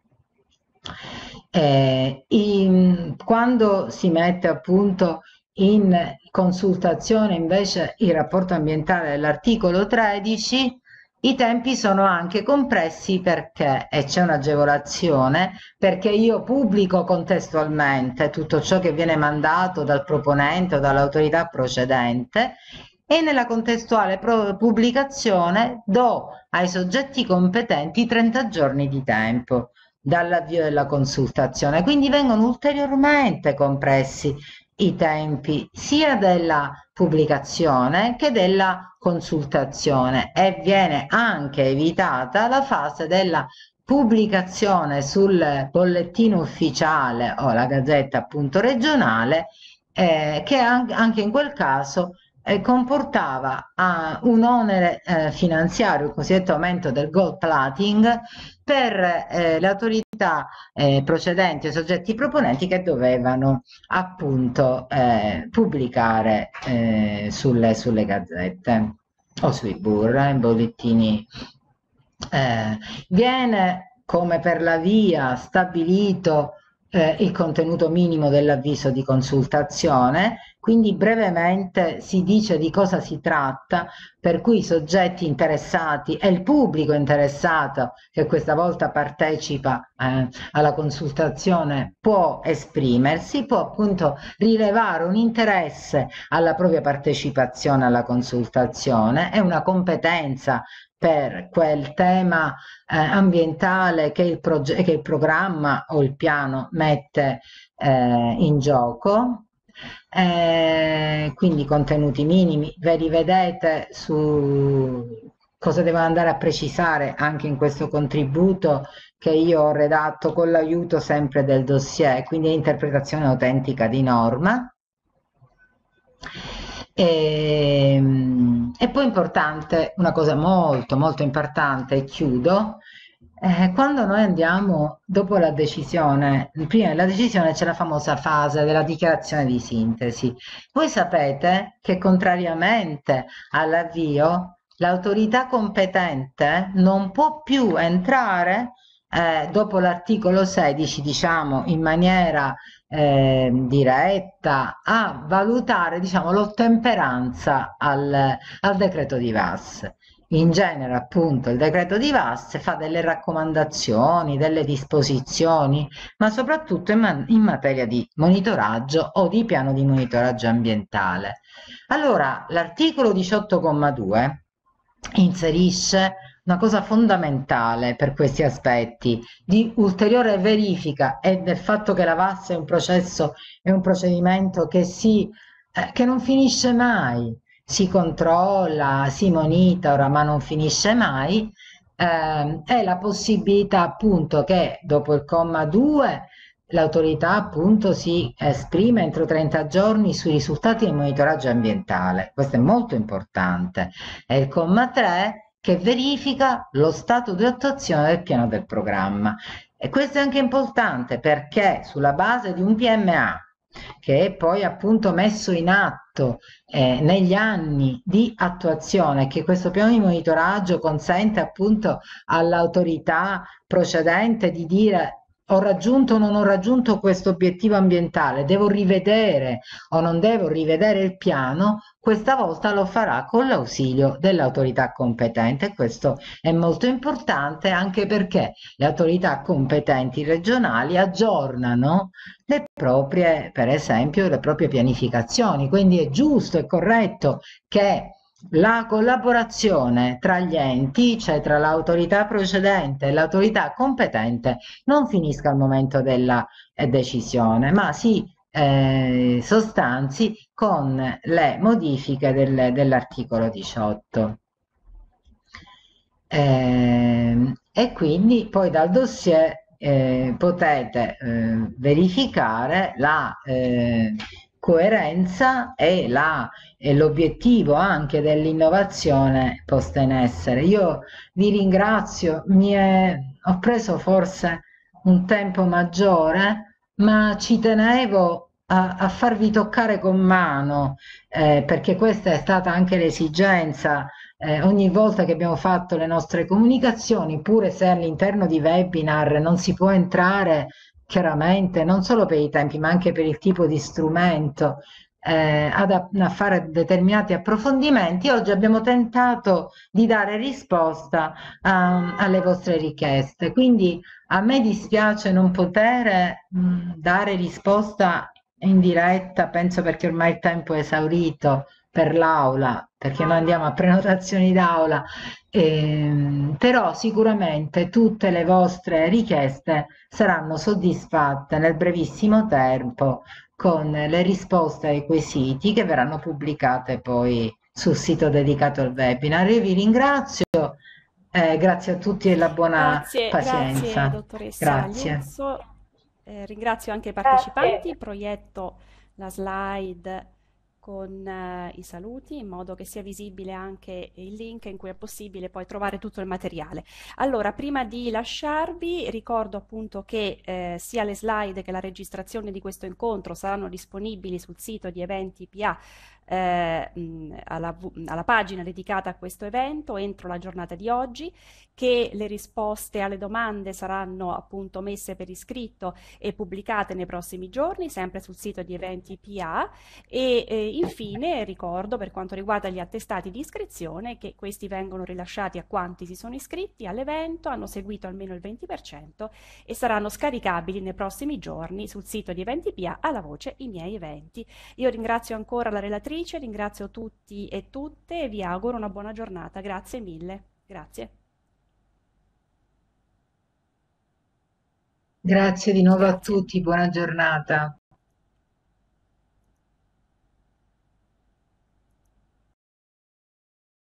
Eh, in, quando si mette appunto in consultazione invece il rapporto ambientale dell'articolo tredici, i tempi sono anche compressi perché, e c'è un'agevolazione, perché io pubblico contestualmente tutto ciò che viene mandato dal proponente o dall'autorità procedente, e nella contestuale pubblicazione do ai soggetti competenti trenta giorni di tempo dall'avvio della consultazione, quindi vengono ulteriormente compressi i tempi sia della pubblicazione che della consultazione, e viene anche evitata la fase della pubblicazione sul bollettino ufficiale o la gazzetta appunto regionale, eh, che anche in quel caso eh, comportava uh, un onere eh, finanziario, il cosiddetto aumento del gold plating, per eh, le autorità eh, procedenti e soggetti proponenti, che dovevano appunto eh, pubblicare eh, sulle, sulle gazzette o sui burra, in bollettini. Eh, viene, come per la via, stabilito eh, il contenuto minimo dell'avviso di consultazione, quindi brevemente si dice di cosa si tratta, per cui i soggetti interessati e il pubblico interessato, che questa volta partecipa eh, alla consultazione, può esprimersi, può appunto rilevare un interesse alla propria partecipazione alla consultazione e una competenza per quel tema eh, ambientale che il, che il programma o il piano mette eh, in gioco. Eh, quindi contenuti minimi, ve li vedete su cosa devono andare a precisare anche in questo contributo che io ho redatto con l'aiuto sempre del dossier, quindi interpretazione autentica di norma. E, e poi importante, una cosa molto molto importante, e chiudo, eh, quando noi andiamo dopo la decisione, prima della decisione c'è la famosa fase della dichiarazione di sintesi. Voi sapete che contrariamente all'avvio, l'autorità competente non può più entrare eh, dopo l'articolo sedici, diciamo, in maniera eh, diretta a valutare, diciamo, l'ottemperanza al, al decreto di V A S. in genere appunto il decreto di V A S fa delle raccomandazioni, delle disposizioni, ma soprattutto in, ma- in materia di monitoraggio o di piano di monitoraggio ambientale. Allora, l'articolo diciotto comma due inserisce una cosa fondamentale per questi aspetti di ulteriore verifica e del fatto che la V A S è un processo, è un procedimento che si, eh, che non finisce mai, si controlla, si monitora, ma non finisce mai, ehm, è la possibilità appunto che dopo il comma due l'autorità appunto si esprime entro trenta giorni sui risultati del monitoraggio ambientale. Questo è molto importante. E il comma tre che verifica lo stato di attuazione del piano del programma. E questo è anche importante perché sulla base di un P M A che è poi appunto messo in atto eh, negli anni di attuazione, che questo piano di monitoraggio consente appunto all'autorità procedente di dire ho raggiunto o non ho raggiunto questo obiettivo ambientale, devo rivedere o non devo rivedere il piano, questa volta lo farà con l'ausilio dell'autorità competente e questo è molto importante anche perché le autorità competenti regionali aggiornano le proprie, per esempio, le proprie pianificazioni. Quindi è giusto e corretto che la collaborazione tra gli enti, cioè tra l'autorità procedente e l'autorità competente, non finisca al momento della eh, decisione, ma si eh, sostanzi con le modifiche del, dell'articolo diciotto. Eh, e quindi poi dal dossier eh, potete eh, verificare la eh, coerenza e la e l'obiettivo anche dell'innovazione posta in essere. Io vi ringrazio, mi è, ho preso forse un tempo maggiore, ma ci tenevo a, a farvi toccare con mano, eh, perché questa è stata anche l'esigenza eh, ogni volta che abbiamo fatto le nostre comunicazioni, pure se all'interno di webinar non si può entrare chiaramente, non solo per i tempi, ma anche per il tipo di strumento, eh, ad, a fare determinati approfondimenti, oggi abbiamo tentato di dare risposta a, alle vostre richieste. Quindi a me dispiace non poter mh, dare risposta in diretta, penso perché ormai il tempo è esaurito per l'aula, perché noi andiamo a prenotazioni d'aula, ehm, però sicuramente tutte le vostre richieste saranno soddisfatte nel brevissimo tempo con le risposte ai quesiti che verranno pubblicate poi sul sito dedicato al webinar. Io vi ringrazio, eh, grazie a tutti e la buona Grazie, grazie pazienza. dottoressa Grazie. Liuzzo. Eh, ringrazio anche i Grazie. partecipanti, proietto la slide con eh, i saluti in modo che sia visibile anche il link in cui è possibile poi trovare tutto il materiale. Allora, prima di lasciarvi, ricordo appunto che eh, sia le slide che la registrazione di questo incontro saranno disponibili sul sito di Eventi P A eh, mh, alla, alla pagina dedicata a questo evento entro la giornata di oggi, che le risposte alle domande saranno appunto messe per iscritto e pubblicate nei prossimi giorni, sempre sul sito di Eventi P A e eh, infine ricordo per quanto riguarda gli attestati di iscrizione che questi vengono rilasciati a quanti si sono iscritti all'evento, hanno seguito almeno il venti per cento e saranno scaricabili nei prossimi giorni sul sito di Eventi P A alla voce I miei eventi. Io ringrazio ancora la relatrice, ringrazio tutti e tutte e vi auguro una buona giornata. Grazie mille. Grazie. Grazie di nuovo a Grazie. tutti, buona giornata.